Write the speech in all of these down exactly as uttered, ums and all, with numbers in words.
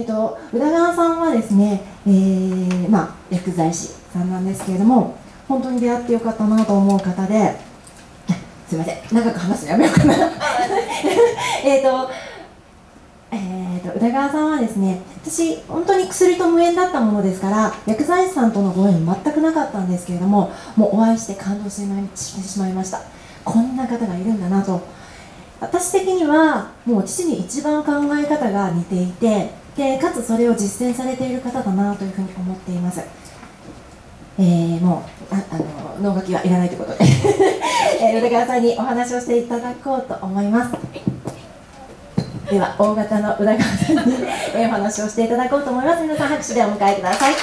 えっと、宇田川さんはですね、えーまあ、薬剤師さんなんですけれども、本当に出会ってよかったなと思う方で、すみません、長く話すのやめようかなえっと、えーと、宇田川さんはですね、私、本当に薬と無縁だったものですから、薬剤師さんとのご縁全くなかったんですけれども、もうお会いして感動してしまいました。こんな方がいるんだなと。私的にはもう父に一番考え方が似ていて、でかつそれを実践されている方だなというふうに思っています。えー、もうああの能書きはいらないということで、えー、宇田川さんにお話をしていただこうと思います。では大型の宇田川さんに、えー、お話をしていただこうと思います。皆さん拍手でお迎えください。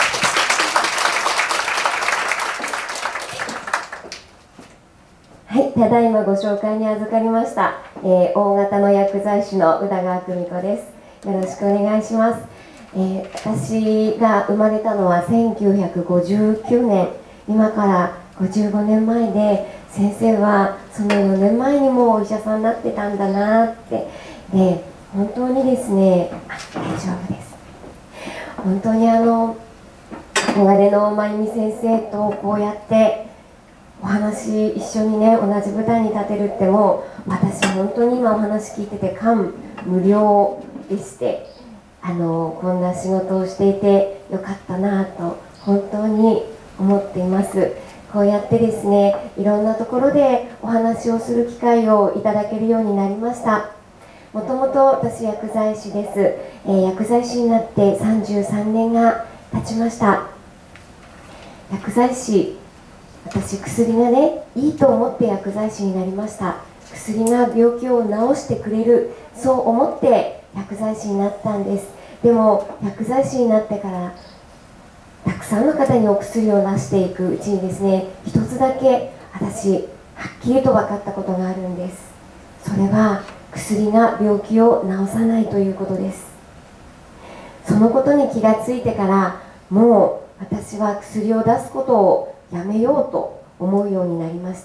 はい、ただいまご紹介に預かりました、えー、大型の薬剤師の宇田川久美子です。よろしくお願いします。えー、私が生まれたのはせんきゅうひゃくごじゅうきゅうねん、今からごじゅうごねんまえで、先生はそのよねんまえにもお医者さんになってたんだなって。で、本当にですね、あ、大丈夫です。本当にあの憧れの真由美先生とこうやってお話一緒にね、同じ舞台に立てるって、もう私本当に今お話聞いてて感無量でして、あのこんな仕事をしていてよかったなと本当に思っています。こうやってですね、いろんなところでお話をする機会をいただけるようになりました。もともと私薬剤師です、えー、薬剤師になってさんじゅうさんねんが経ちました。薬剤師、私薬がねいいと思って薬剤師になりました。薬が病気を治してくれる、そう思って薬剤師になったんです。でも薬剤師になってからたくさんの方にお薬を出していくうちにですね、一つだけ私はっきりと分かったことがあるんです。それは薬が病気を治さないということです。そのことに気がついてから、もう私は薬を出すことをやめようと思うようになりました。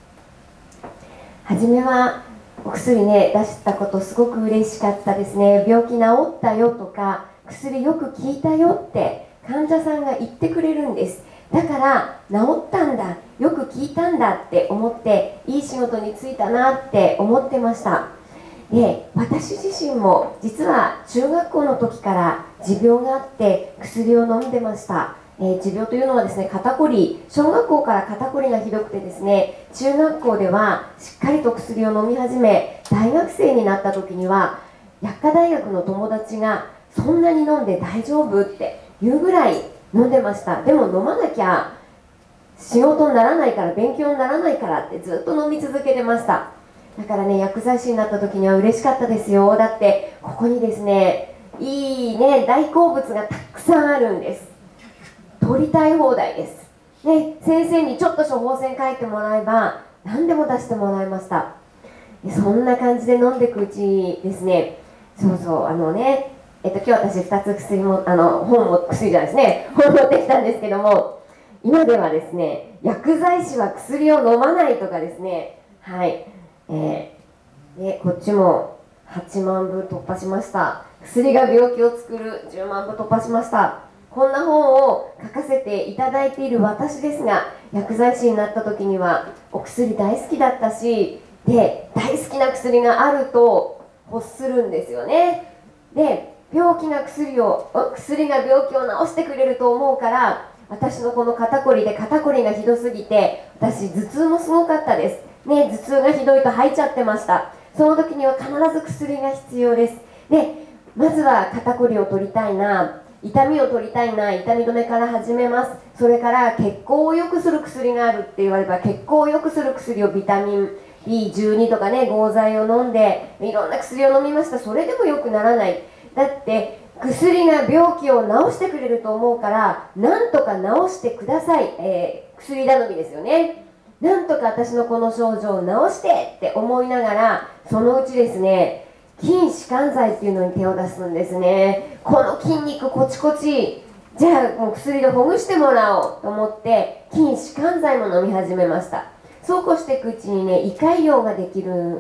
初めはお薬ね出したことすごく嬉しかったですね。病気治ったよとか、薬よく効いたよって患者さんが言ってくれるんです。だから治ったんだ、よく効いたんだって思って、いい仕事に就いたなって思ってました。で、私自身も実は中学校の時から持病があって薬を飲んでました。えー、持病というのはですね、肩こり、小学校から肩こりがひどくてですね、中学校ではしっかりと薬を飲み始め、大学生になった時には薬科大学の友達がそんなに飲んで大丈夫っていうぐらい飲んでました。でも飲まなきゃ仕事にならないから、勉強にならないからってずっと飲み続けてました。だからね、薬剤師になった時には嬉しかったですよ。だってここにですね、いいね大好物がたくさんあるんです。取りたい放題です、ね、先生にちょっと処方箋書いてもらえば何でも出してもらいました。でそんな感じで飲んでいくうちにですね、そうそうあのねえっと今日私ふたつ薬もあの本も薬じゃないですね本持ってきたんですけども、今ではですね、薬剤師は薬を飲まないとかですね、はい、えー、でこっちもはちまんぶ突破しました。薬が病気を作るじゅうまんぶ突破しました。こんな本を書かせていただいている私ですが、薬剤師になった時にはお薬大好きだったし、で大好きな薬があると欲するんですよね。で病気な薬を薬が病気を治してくれると思うから、私のこの肩こりで肩こりがひどすぎて、私頭痛もすごかったですね。頭痛がひどいと吐いちゃってました。その時には必ず薬が必要です。でまずは肩こりを取りたいな、痛みを取りたいな、痛み止めから始めます。それから血行を良くする薬があるって言われれば、血行を良くする薬をビタミン ビーじゅうに とかね、合剤を飲んでいろんな薬を飲みました。それでも良くならない。だって薬が病気を治してくれると思うから、なんとか治してください、えー、薬頼みですよね。なんとか私のこの症状を治してって思いながら、そのうちですね、筋弛緩剤っていうのに手を出すんですね。この筋肉コチコチ、じゃあもう薬でほぐしてもらおうと思って筋弛緩剤も飲み始めました。そうこうしていくうちにね、胃潰瘍ができるん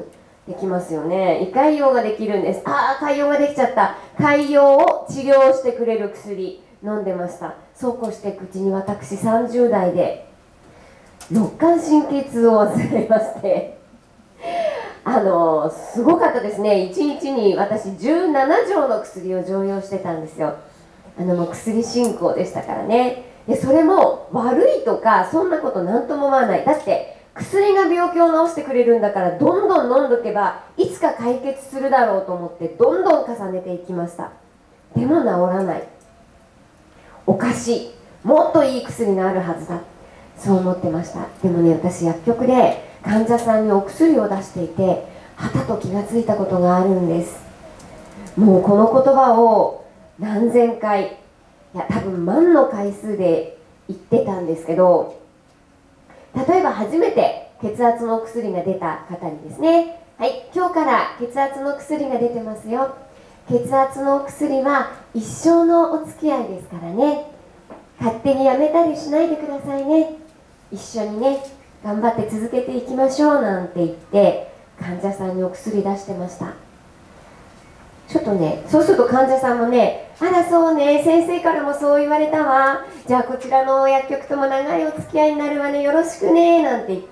できますよね。胃潰瘍ができるんです。ああ、潰瘍ができちゃった。潰瘍を治療してくれる薬飲んでました。そうこうしていくうちに私さんじゅう代で肋間神経痛を患いましてあのすごかったですね。いちにちに私じゅうなな錠の薬を常用してたんですよ。あのもう薬進行でしたからね。でそれも悪いとかそんなことなんとも思わない。だって薬が病気を治してくれるんだから、どんどん飲んどけばいつか解決するだろうと思ってどんどん重ねていきました。でも治らない。おかしい、もっといい薬があるはずだ、そう思ってました。でもね、私薬局で患者さんにお薬を出していて、はたと気がついたことがあるんです。もうこの言葉を何千回、いや多分万の回数で言ってたんですけど、例えば初めて血圧のお薬が出た方にですね、はい、今日から血圧の薬が出てますよ。血圧のお薬は一生のお付き合いですからね、勝手にやめたりしないでくださいね、一緒にね頑張って続けていきましょうなんて言って患者さんにお薬出してました。ちょっとね、そうすると患者さんもね、あらそうね、先生からもそう言われたわ、じゃあこちらの薬局とも長いお付き合いになるわね、よろしくねなんて言って、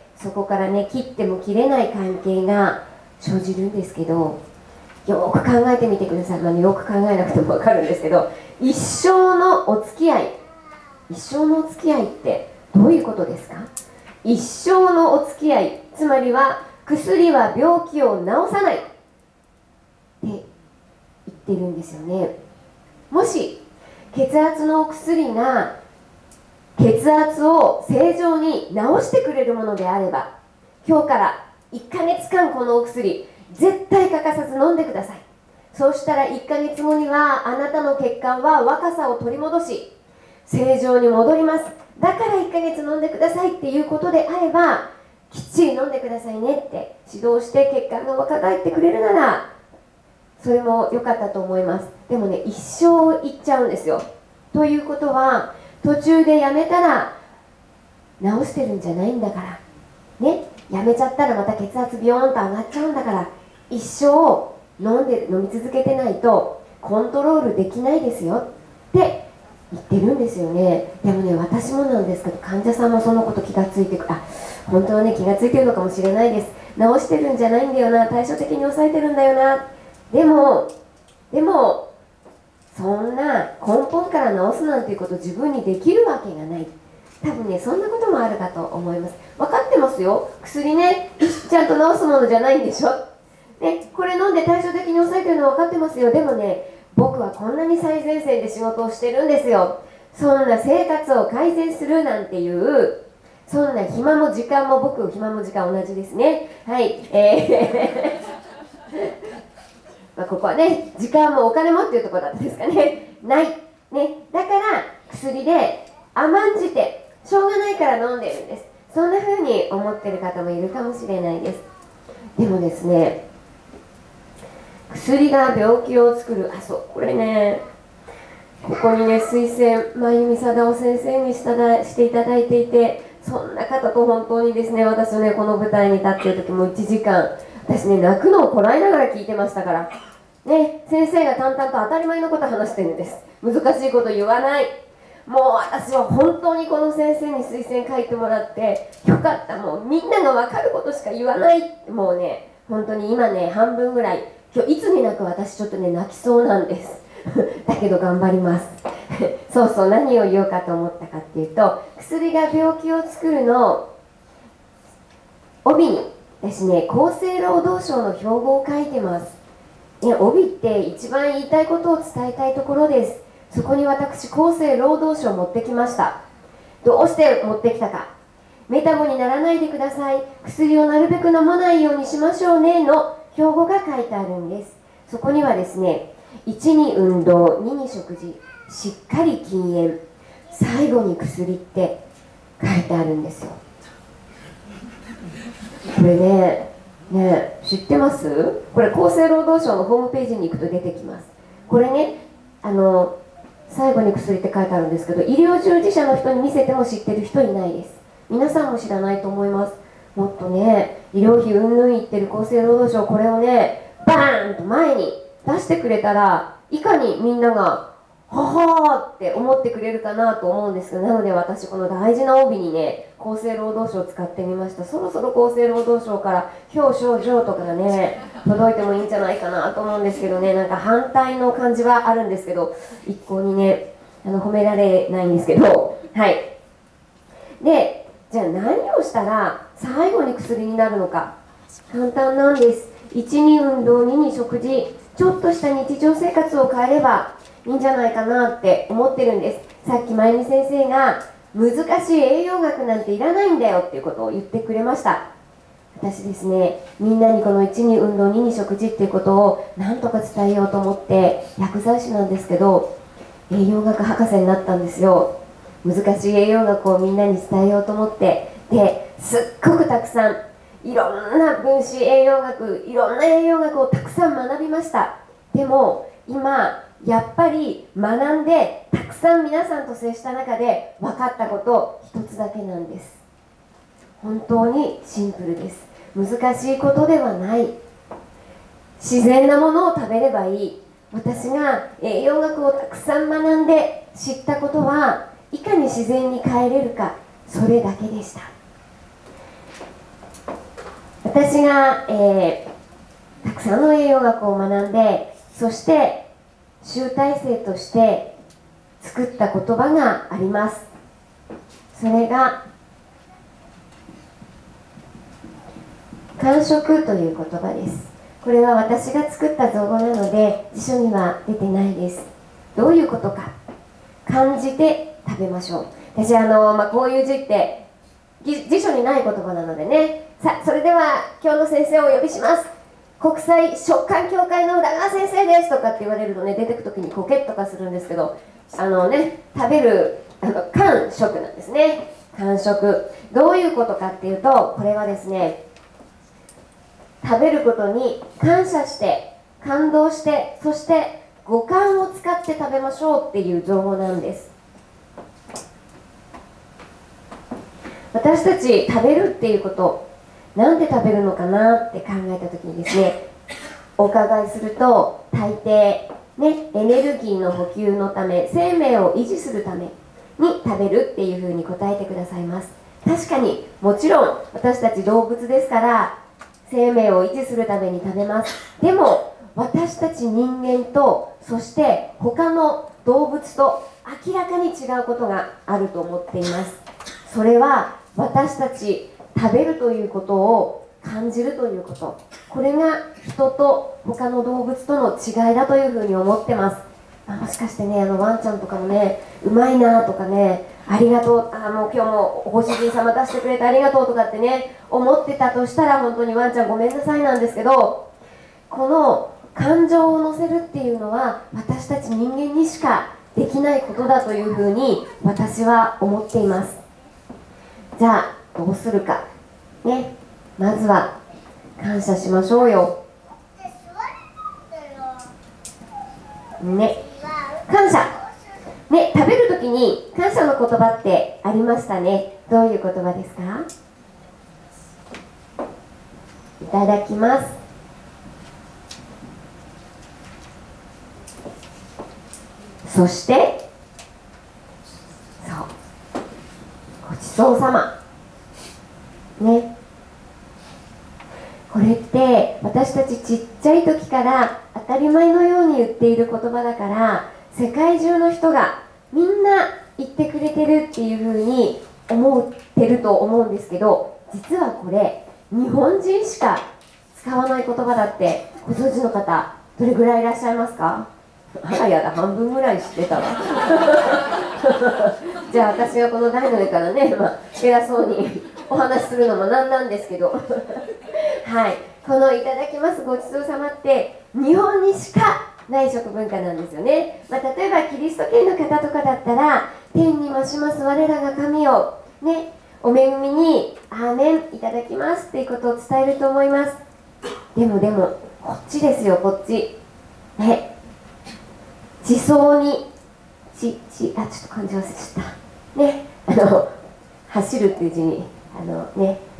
そこからね切っても切れない関係が生じるんですけど、よく考えてみてください。まあ、よく考えなくても分かるんですけど、一生のお付き合い、一生のお付き合いってどういうことですか？一生のお付き合い、つまりは薬は病気を治さないって言ってるんですよね。もし血圧のお薬が血圧を正常に治してくれるものであれば、今日からいっかげつかんこのお薬絶対欠かさず飲んでください。そうしたらいっかげつごにはあなたの血管は若さを取り戻し正常に戻ります。だからいっかげつ飲んでくださいっていうことであれば、きっちり飲んでくださいねって指導して血管が若返ってくれるならそれも良かったと思います。でもね、一生いっちゃうんですよ。ということは途中でやめたら治してるんじゃないんだからね、やめちゃったらまた血圧ビヨーンと上がっちゃうんだから、一生飲んで飲み続けてないとコントロールできないですよって言ってるんですよね。でもね、私もなんですけど、患者さんもそのこと気がついてくる。あ、本当はね気がついてるのかもしれないです。治してるんじゃないんだよな、対照的に抑えてるんだよな。でもでもそんな根本から治すなんていうこと自分にできるわけがない。多分ね、そんなこともあるかと思います。分かってますよ、薬ねちゃんと治すものじゃないんでしょ、ね、これ飲んで対照的に抑えてるの分かってますよ。でもね、僕はこんなに最前線で仕事をしてるんですよ。そんな生活を改善するなんていう、そんな暇も時間も、僕暇も時間同じですね。はい、えーまあここはね、時間もお金もっていうところだったんですかね、ない、ね、だから薬で甘んじてしょうがないから飲んでるんです。そんな風に思ってる方もいるかもしれないです。でもですね、薬が病気を作る、あ、そう、これね、ここにね推薦真由美貞夫先生にしただしていただいていて、そんな方と本当にですね、私ねこの舞台に立っている時もいちじかん、私ね泣くのをこらえながら聞いてましたからね。先生が淡々と当たり前のことを話してるんです。難しいこと言わない。もう私は本当にこの先生に推薦書いてもらってよかった、もうみんなが分かることしか言わない。もうね、本当に今ね半分ぐらい、今日いつになく私ちょっとね泣きそうなんですだけど頑張りますそうそう、何を言おうかと思ったかっていうと、薬が病気を作るの帯に私ね厚生労働省の標語を書いてます、ね、帯って一番言いたいことを伝えたいところです。そこに私厚生労働省を持ってきました。どうして持ってきたか、メタボにならないでください、薬をなるべく飲まないようにしましょうねの標語が書いてあるんです。そこにはですね、いちに運動、にに食事、しっかり禁煙、最後に薬って書いてあるんですよ。これね、ね、知ってます？これ厚生労働省のホームページに行くと出てきます。これね、あの最後に薬って書いてあるんですけど、医療従事者の人に見せても知ってる人いないです。皆さんも知らないと思います。 もっとね、医療費うんぬん言ってる厚生労働省、これをねバーンと前に出してくれたら、いかにみんながははーって思ってくれるかなと思うんですけど、なので私この大事な帯にね、厚生労働省を使ってみました。そろそろ厚生労働省から表彰状とかがね届いてもいいんじゃないかなと思うんですけどね、なんか反対の感じはあるんですけど、一向にねあの褒められないんですけど、はい。で、じゃあ何をしたら最後に薬になるのか。簡単なんです。いちに運動、にに食事、ちょっとした日常生活を変えればいいんじゃないかなって思ってるんです。さっきまゆみ先生が難しい栄養学なんていらないんだよっていうことを言ってくれました。私ですね、みんなにこのいちに運動、にに食事っていうことをなんとか伝えようと思って、薬剤師なんですけど栄養学博士になったんですよ。難しい栄養学をみんなに伝えようと思って、ですっごくたくさんいろんな分子栄養学、いろんな栄養学をたくさん学びました。でも今やっぱり学んでたくさん皆さんと接した中で分かったこと一つだけなんです。本当にシンプルです。難しいことではない。自然なものを食べればいい。私が栄養学をたくさん学んで知ったことはいかに自然に変えれるか、それだけでした。私が、えー、たくさんの栄養学を学んで、そして集大成として作った言葉があります。それが間食という言葉です。これは私が作った造語なので辞書には出てないです。どういうことか、感じて食べましょう。私あの、まあ、こういう字って辞書にない言葉なのでね。さあ、それでは今日の先生をお呼びします。国際食感協会の宇田川先生ですとかって言われるとね、出てくときにコケッとかするんですけど、あのね、食べるあの間食なんですね。間食、どういうことかっていうと、これはですね、食べることに感謝して感動して、そして五感を使って食べましょうっていう造語なんです。私たち食べるっていうこと、なんで食べるのかなって考えた時にですね、お伺いすると大抵ね、エネルギーの補給のため、生命を維持するために食べるっていうふうに答えてくださいます。確かにもちろん私たち動物ですから生命を維持するために食べます。でも私たち人間と、そして他の動物と明らかに違うことがあると思っています。それは私たち食べるということを感じるということ、これが人と他の動物との違いだというふうに思ってます。まあ、もしかしてね、あのワンちゃんとかもね、うまいなとかね、ありがとう、あもう今日もご主人様出してくれてありがとうとかってね思ってたとしたら、本当にワンちゃんごめんなさいなんですけど、この感情を乗せるっていうのは私たち人間にしかできないことだというふうに私は思っています。じゃあどうするかね、まずは感謝しましょうよね。感謝ね、食べるときに感謝の言葉ってありましたね。どういう言葉ですか？いただきます。そしてそうごちそうさまね。これって私たちちっちゃい時から当たり前のように言っている言葉だから、世界中の人がみんな言ってくれてるっていうふうに思ってると思うんですけど、実はこれ日本人しか使わない言葉だってご存知の方どれぐらいいらっしゃいますか？あらやだ、半分ぐらい知ってたわじゃあ私はこの台の上からね、まあ、偉そうにお話しするのもなんなんですけどはい、このいただきますごちそうさまって日本にしかない食文化なんですよね。まあ、例えばキリスト教の方とかだったら、天に増します我らが神をね、お恵みにアーメンいただきますっていうことを伝えると思います。でもでもこっちですよ、こっちね、地層にちちあちょっと漢字忘れちゃったね、あの走るっていう字にあのね、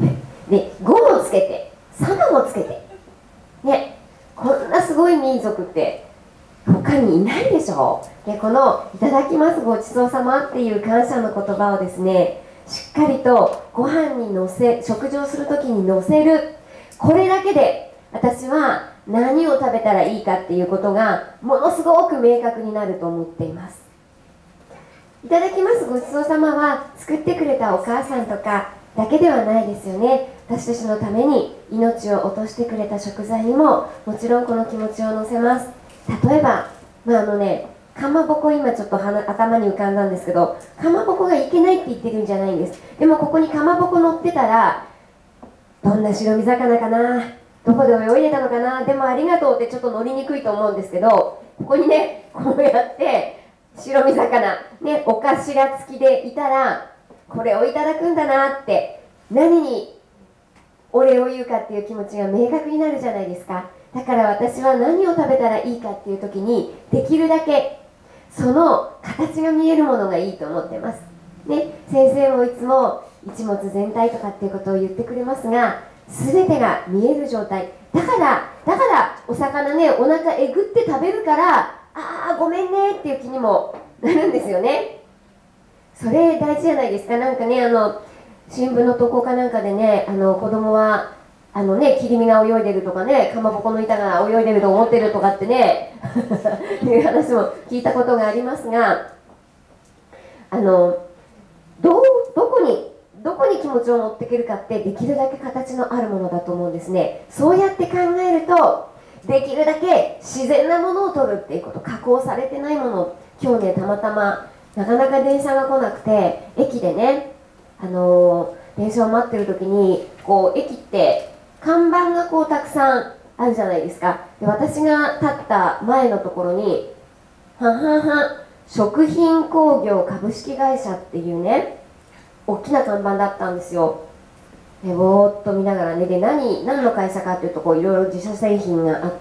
でごもつけてさんもつけてね、こんなすごい民族って他にいないでしょう。でこの「いただきますごちそうさま」っていう感謝の言葉をですね、しっかりとご飯にのせ、食事をする時にのせる、これだけで私は何を食べたらいいかっていうことがものすごく明確になると思っています。いただきますごちそうさまは作ってくれたお母さんとかだけではないですよね。私たちのために命を落としてくれた食材にももちろんこの気持ちを乗せます。例えば、まああのね、かまぼこ、今ちょっと頭に浮かんだんですけど、かまぼこがいけないって言ってるんじゃないんです。でもここにかまぼこ乗ってたら、どんな白身魚かな、どこで泳いでたのかな、でもありがとうってちょっと乗りにくいと思うんですけど、ここにね、こうやって白身魚、ね、お頭付きでいたら、これをいただくんだなって、何にお礼を言うかっていう気持ちが明確になるじゃないですか。だから私は何を食べたらいいかっていう時に、できるだけその形が見えるものがいいと思ってます、ね、先生もいつも一物全体とかっていうことを言ってくれますが、全てが見える状態だから、だからお魚ね、お腹えぐって食べるから、ああごめんねっていう気にもなるんですよね。それ大事じゃないですか。なんかね、あの新聞の投稿かなんかでね、あの子供はあのね、切り身が泳いでるとかね、かまぼこの板が泳いでると思ってるとかってねいう話も聞いたことがありますが、あの ど, どこにどこに気持ちを持っていけるかって、できるだけ形のあるものだと思うんですね。そうやって考えると、できるだけ自然なものを取るっていうこと、加工されてないもの。今日ね、たまたまなかなか電車が来なくて、駅でね、あのー、電車を待ってる時に、こう駅って看板がこうたくさんあるじゃないですか。で、私が立った前のところに、はんはんはん食品工業株式会社っていうね、大きな看板だったんですよ。でぼーっと見ながらね、で 何, 何の会社かっていうと、こういろいろ自社製品があって、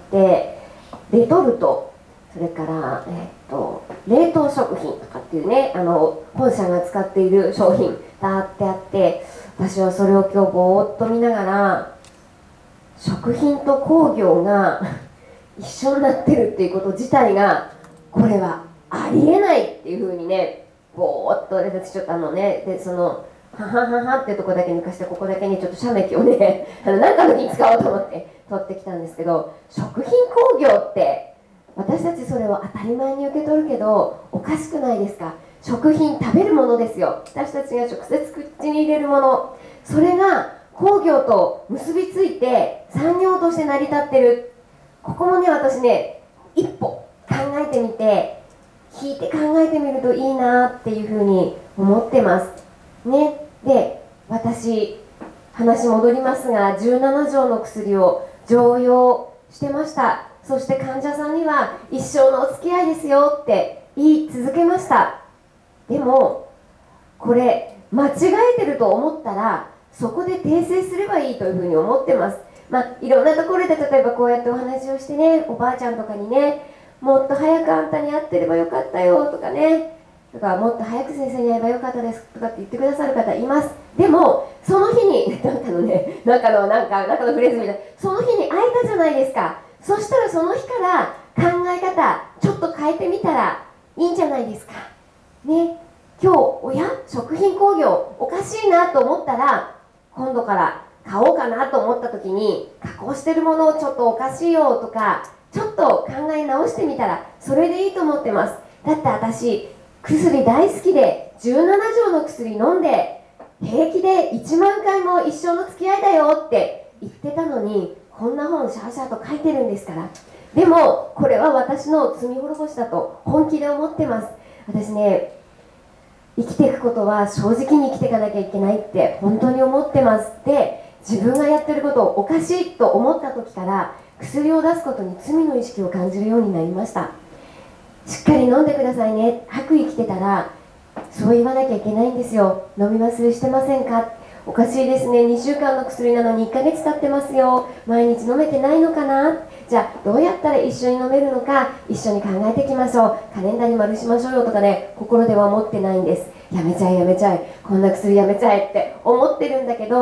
レトルト、それから、えー、っと冷凍食品とかっていうね、あの本社が使っている商品だってあって、私はそれを今日ぼーっと見ながら、食品と工業が一緒になってるっていうこと自体が、これはありえないっていうふうにね、ぼーっと私ちょっとあのね、でそのははははっていうところだけ抜かして、ここだけにちょっと写メ機をね、あの何かの時に使おうと思って撮ってきたんですけど、食品工業って私たちそれを当たり前に受け取るけど、おかしくないですか。食品、食べるものですよ。私たちが直接口に入れるもの、それが工業と結びついて産業として成り立ってる。ここもね、私ね、一歩考えてみて、引いて考えてみるといいなっていうふうに思ってますね。で、私、話戻りますが、じゅうななじょうの薬を常用してました。そして患者さんには一生のお付き合いですよって言い続けました。でもこれ間違えてると思ったら、そこで訂正すればいいというふうに思ってます。まあいろんなところで、例えばこうやってお話をしてね、おばあちゃんとかにね、もっと早くあんたに会ってればよかったよとかね、とかもっと早く先生に会えばよかったですとかって言ってくださる方います。でもその日になんかのね、中のなんか中のフレーズみたいな、その日に会えたじゃないですか。そしたらその日から考え方ちょっと変えてみたらいいんじゃないですかね。今日、おや食品工業おかしいなと思ったら、今度から買おうかなと思った時に、加工してるものをちょっとおかしいよとか、ちょっと考え直してみたらそれでいいと思ってます。だって私薬大好きで、じゅうななじょうの薬飲んで平気でいちまんかいも一生の付き合いだよって言ってたのに、こんな本シャーシャーと書いてるんですから。でもこれは私の罪滅ぼしだと本気で思ってます。私ね、生きていくことは正直に生きていかなきゃいけないって本当に思ってます。で、自分がやってることをおかしいと思った時から、薬を出すことに罪の意識を感じるようになりました。しっかり飲んでくださいね、白衣着てたらそう言わなきゃいけないんですよ。飲み忘れしてませんか、おかしいですね、にしゅうかんの薬なのにいっかげつ経ってますよ、毎日飲めてないのかな、じゃあどうやったら一緒に飲めるのか一緒に考えていきましょう、カレンダーに丸しましょうよとかね、心では思ってないんです。やめちゃえやめちゃえ、こんな薬やめちゃえって思ってるんだけど、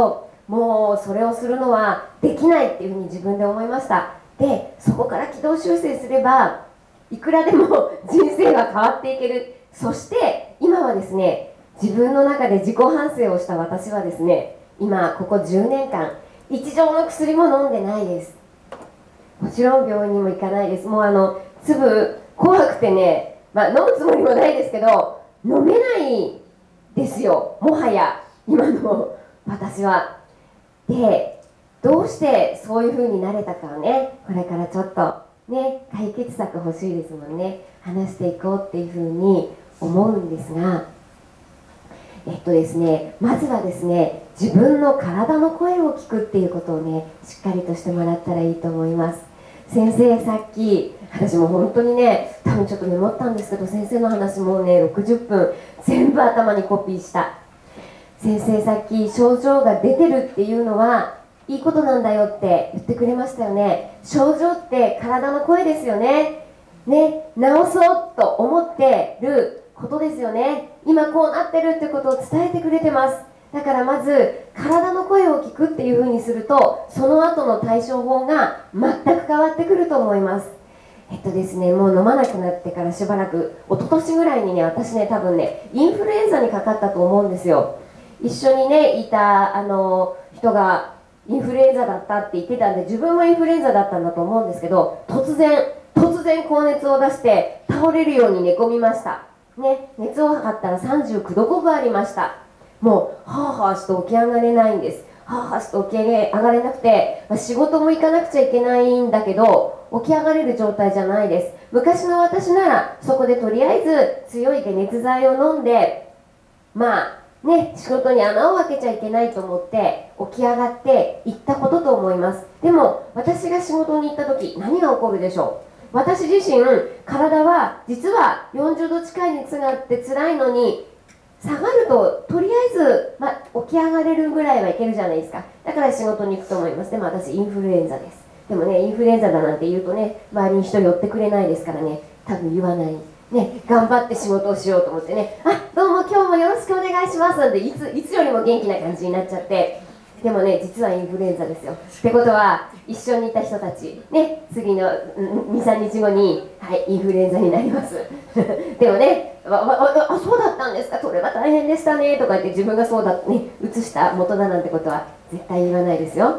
もうそれをするのはできないっていうふうに自分で思いました。でそこから軌道修正すればいくらでも人生は変わっていける。そして今はですね、自分の中で自己反省をした私はですね、今ここじゅうねんかん一錠の薬も飲んでないです。もちろん病院にも行かないです。もうあの粒怖くてね、まあ、飲むつもりもないですけど飲めないですよ、もはや今の私は。でどうしてそういう風になれたかをね、これからちょっとね解決策欲しいですもんね。話していこうっていう風に思うんですが、えっとですねまずはですね、自分の体の声を聞くっていうことをねしっかりとしてもらったらいいと思います。先生、さっき私も本当にね、多分ちょっとメモったんですけど、先生の話もうねろくじゅっぷん全部頭にコピーした。先生、さっき症状が出てるっていうのはいいことなんだよって言ってくれましたよね。症状って体の声ですよね。ね、治そうと思ってることですよね。今こうなってるってことを伝えてくれてます。だからまず体の声を聞くっていう風にすると、その後の対処法が全く変わってくると思います。えっとですね、もう飲まなくなってからしばらく、一昨年ぐらいにね、私ね、多分ね、インフルエンザにかかったと思うんですよ。一緒にね、いたあの人がインフルエンザだったって言ってたんで、自分もインフルエンザだったんだと思うんですけど、突然、突然高熱を出して倒れるように寝込みました。ね、熱を測ったらさんじゅうきゅうどごぶありました。もう、はあはあして起き上がれないんです。はあはあして起き上がれなくて、まあ、仕事も行かなくちゃいけないんだけど、起き上がれる状態じゃないです。昔の私なら、そこでとりあえず強い解熱剤を飲んで、まあ、ね、仕事に穴を開けちゃいけないと思って起き上がって行ったことと思います。でも私が仕事に行った時、何が起こるでしょう。私自身、体は実はよんじゅうど近い熱があって辛いのに、下がるととりあえず、ま、起き上がれるぐらいはいけるじゃないですか。だから仕事に行くと思います。でも私インフルエンザです。でもね、インフルエンザだなんて言うとね、周りに人寄ってくれないですからね、多分言わない。ね、頑張って仕事をしようと思ってね、あ、どうも今日もよろしくお願いしますなんていつ、いつよりも元気な感じになっちゃって、でもね、実はインフルエンザですよ。ってことは、一緒にいた人たち、ね、次のに、さんにちごに、はい、インフルエンザになります。でもね、あ、あ、あ、そうだったんですか、それは大変でしたねとか言って、自分がそうだね、移した元だなんてことは絶対言わないですよ。はい。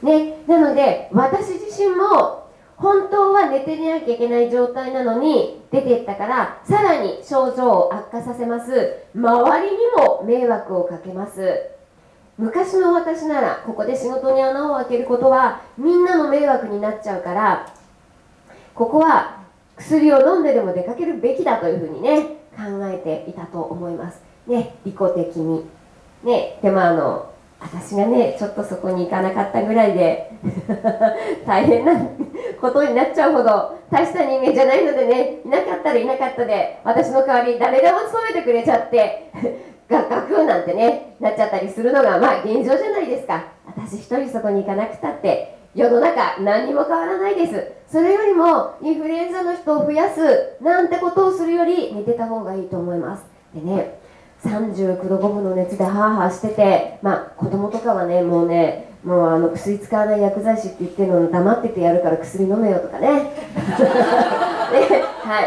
ね、なので、私自身も、本当は寝てなきゃいけない状態なのに出ていったから、さらに症状を悪化させます。周りにも迷惑をかけます。昔の私なら、ここで仕事に穴を開けることはみんなの迷惑になっちゃうから、ここは薬を飲んででも出かけるべきだというふうにね、考えていたと思います。ね、利己的に。ね、でもあの、私がね、ちょっとそこに行かなかったぐらいで大変なことになっちゃうほど大した人間じゃないのでね、いなかったらいなかったで、私の代わりに誰でも務めてくれちゃってガッガクなんてね、なっちゃったりするのがまあ現状じゃないですか。私一人そこに行かなくたって世の中何にも変わらないです。それよりもインフルエンザの人を増やすなんてことをするより寝てた方がいいと思います。でね、さんじゅうきゅうどごぶの熱でハーハーしてて、まあ子供とかはね、もうね、もうあの薬使わない薬剤師って言ってるのに黙っててやるから薬飲めよとかね。ね、はい。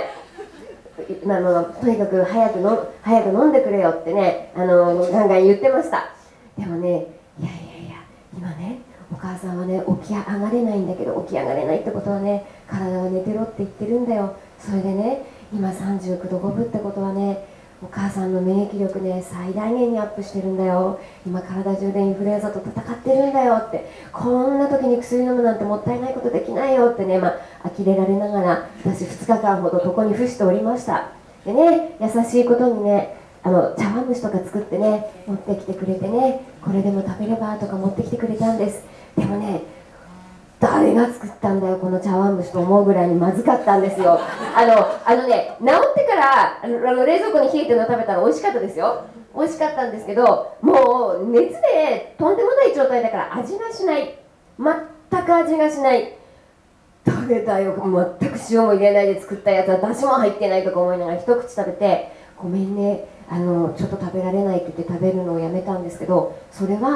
まあ、もうとにかく早くの早く飲んでくれよってね、あのガンガン言ってました。でもね、いやいやいや、今ね、お母さんはね、起き上がれないんだけど、起き上がれないってことはね、体は寝てろって言ってるんだよ。それでね、今さんじゅうきゅうどごぶってことはね、お母さんの免疫力ね、最大限にアップしてるんだよ。今体中でインフルエンザと戦ってるんだよって、こんな時に薬飲むなんてもったいないことできないよってね、まあ呆れられながら私ふつかかんほど床に伏しておりました。でね、優しいことにね、あの茶碗蒸しとか作ってね、持ってきてくれてね、これでも食べればとか持ってきてくれたんです。でもね、誰が作ったんだよこの茶碗蒸しと思うぐらいにまずかったんですよ。あのあのね、治ってからあのあの冷蔵庫に冷えてるの食べたら美味しかったですよ。美味しかったんですけど、もう熱でとんでもない状態だから味がしない、全く味がしない。誰だよ、全く塩も入れないで作ったやつはだしも入ってないとか思いながら一口食べて、ごめんね、あのちょっと食べられないって言って食べるのをやめたんですけど、それは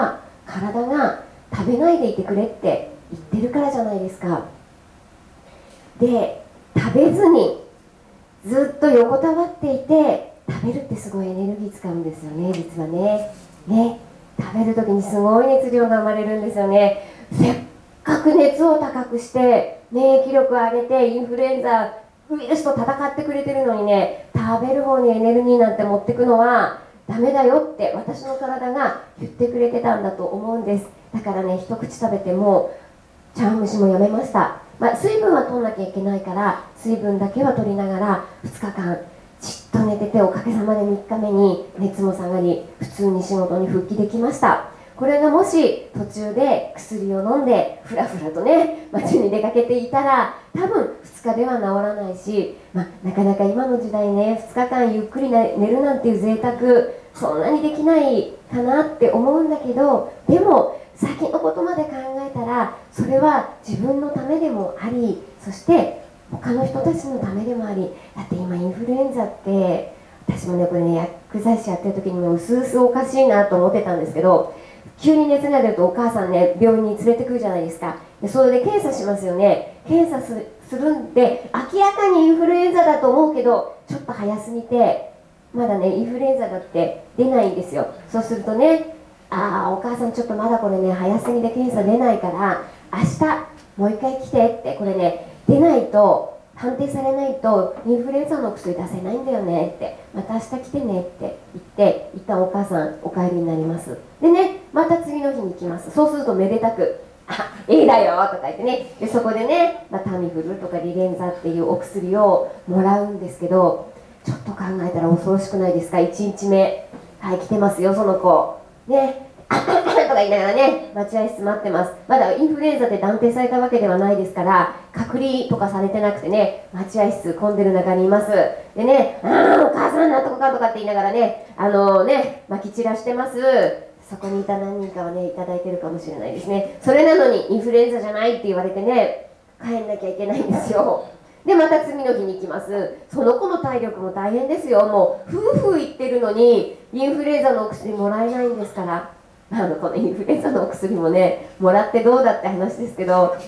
体が食べないでいてくれって言ってるからじゃないですか。で、食べずにずっと横たわっていて、食べるってすごいエネルギー使うんですよね、実はね。ね、食べる時にすごい熱量が生まれるんですよね。せっかく熱を高くして免疫力を上げてインフルエンザウイルスと戦ってくれてるのにね、食べる方にエネルギーなんて持ってくのはダメだよって私の体が言ってくれてたんだと思うんです。だからね、一口食べても茶碗蒸しもやめました。まあ、水分は取んなきゃいけないから水分だけは取りながらふつかかんじっと寝てて、おかげさまでみっかめに熱も下がり普通に仕事に復帰できました。これがもし途中で薬を飲んでふらふらとね街に出かけていたら、多分ふつかでは治らないし、まあ、なかなか今の時代ねふつかかんゆっくり寝るなんていう贅沢そんなにできないかなって思うんだけど、でも先のことまで考えたらそれは自分のためでもあり、そして他の人たちのためでもあり、だって今インフルエンザって私もねこれね薬剤師やってる時にもうすうすおかしいなと思ってたんですけど、急に熱が出るとお母さんね病院に連れてくるじゃないですか。でそれで検査しますよね。検査すするんで明らかにインフルエンザだと思うけどちょっと早すぎてまだねインフルエンザだって出ないんですよ。そうするとね、ああお母さんちょっとまだこれね早すぎで検査出ないから明日もう一回来てって、これね出ないと判定されないとインフルエンザの薬出せないんだよねって、また明日来てねって言って一旦お母さんお帰りになります。でねまた次の日に来ます。そうするとめでたく「あいいだよ」とか言ってね、でそこでね、まあ、タミフルとかリレンザっていうお薬をもらうんですけど、ちょっと考えたら恐ろしくないですか。いちにちめはい来てますよその子ねとか言いながらね待合室待ってます。まだインフルエンザって断定されたわけではないですから隔離とかされてなくてね、待合室混んでる中にいます。でね、ああお母さんなんとかかんとかって言いながらねあのねまき散らしてます。そこにいた何人かはねいただいてるかもしれないですね。それなのにインフルエンザじゃないって言われてね帰んなきゃいけないんですよ。でまた次の日に行きます。その子の体力も大変ですよ。もう夫婦言ってるのにインフルエンザのお薬もらえないんですから、あのこのインフルエンザのお薬もねもらってどうだって話ですけど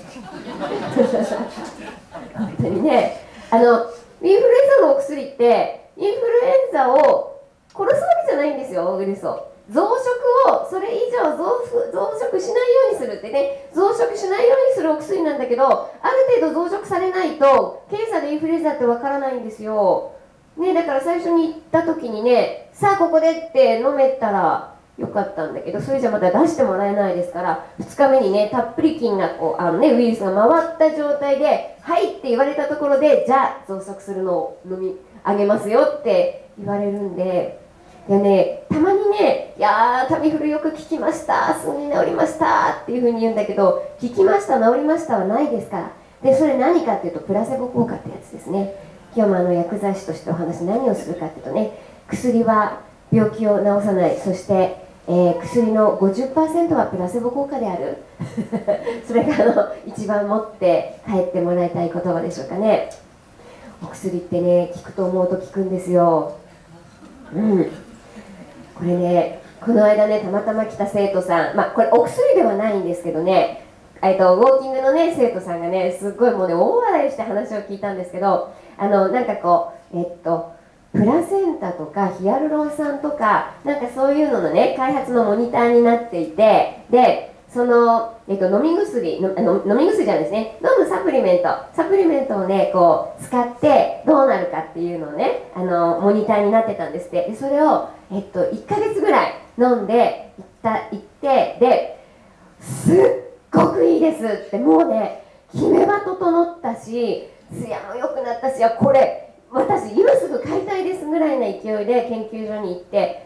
本当にね、あのインフルエンザのお薬ってインフルエンザを殺すわけじゃないんですよ。ウイルスを増殖をそれ以上増増殖しないようにするってね、増殖しないようにするお薬なんだけど、ある程度増殖されないと検査でインフルエンザってわからないんですよ、ね、だから最初に行った時にねさあここでって飲めたらよかったんだけど、それじゃまた出してもらえないですから、ふつかめにねたっぷり菌がこうあの、ね、ウイルスが回った状態で「はい」って言われたところでじゃあ増殖するのを飲みあげますよって言われるんで、でねたまにね「いやータミフルよく効きましたすぐに治りました」っていうふうに言うんだけど、効きました治りましたはないですから。でそれ何かっていうとプラセボ効果ってやつですね。今日もあの薬剤師としてお話何をするかっていうとね、薬は病気を治さない、そしてえー、薬の ごじゅっパーセント はプラセボ効果であるそれがあの一番持って帰ってもらいたい言葉でしょうかね。お薬ってね効くと思うと効くんですよ。うんこれねこの間ねたまたま来た生徒さん、まあこれお薬ではないんですけどね、えっとウォーキングのね生徒さんがねすっごいもうね大笑いして話を聞いたんですけど、あのなんかこうえっとプラセンタとかヒアルロン酸とかなんかそういうののね開発のモニターになっていて、でその、えっと、飲み薬の飲み薬じゃないですね、飲むサプリメントサプリメントをねこう使ってどうなるかっていうのをねあのモニターになってたんですって。でそれを、えっと、いっかげつぐらい飲んでいった行ってですっごくいいですって、もうねキメは整ったしツヤも良くなったし、これ私今すぐ買いたいですぐらいな勢いで研究所に行って、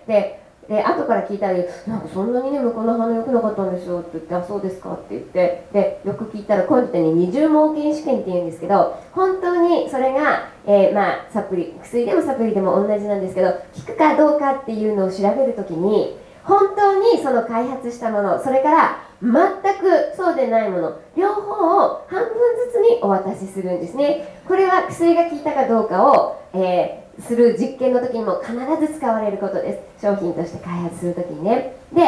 でで後から聞いたら「なんかそんなにね向こうの反応良くなかったんですよ」って言って「あそうですか」って言って、でよく聞いたら今度に二重盲検試験っていうんですけど、本当にそれが、えー、まあサプリ薬でもサプリでも同じなんですけど、効くかどうかっていうのを調べるときに本当にその開発したもの、それから全くそうでないもの両方を半分ずつにお渡しするんですね。これは薬が効いたかどうかを、えー、する実験の時にも必ず使われることです。商品として開発する時にね。で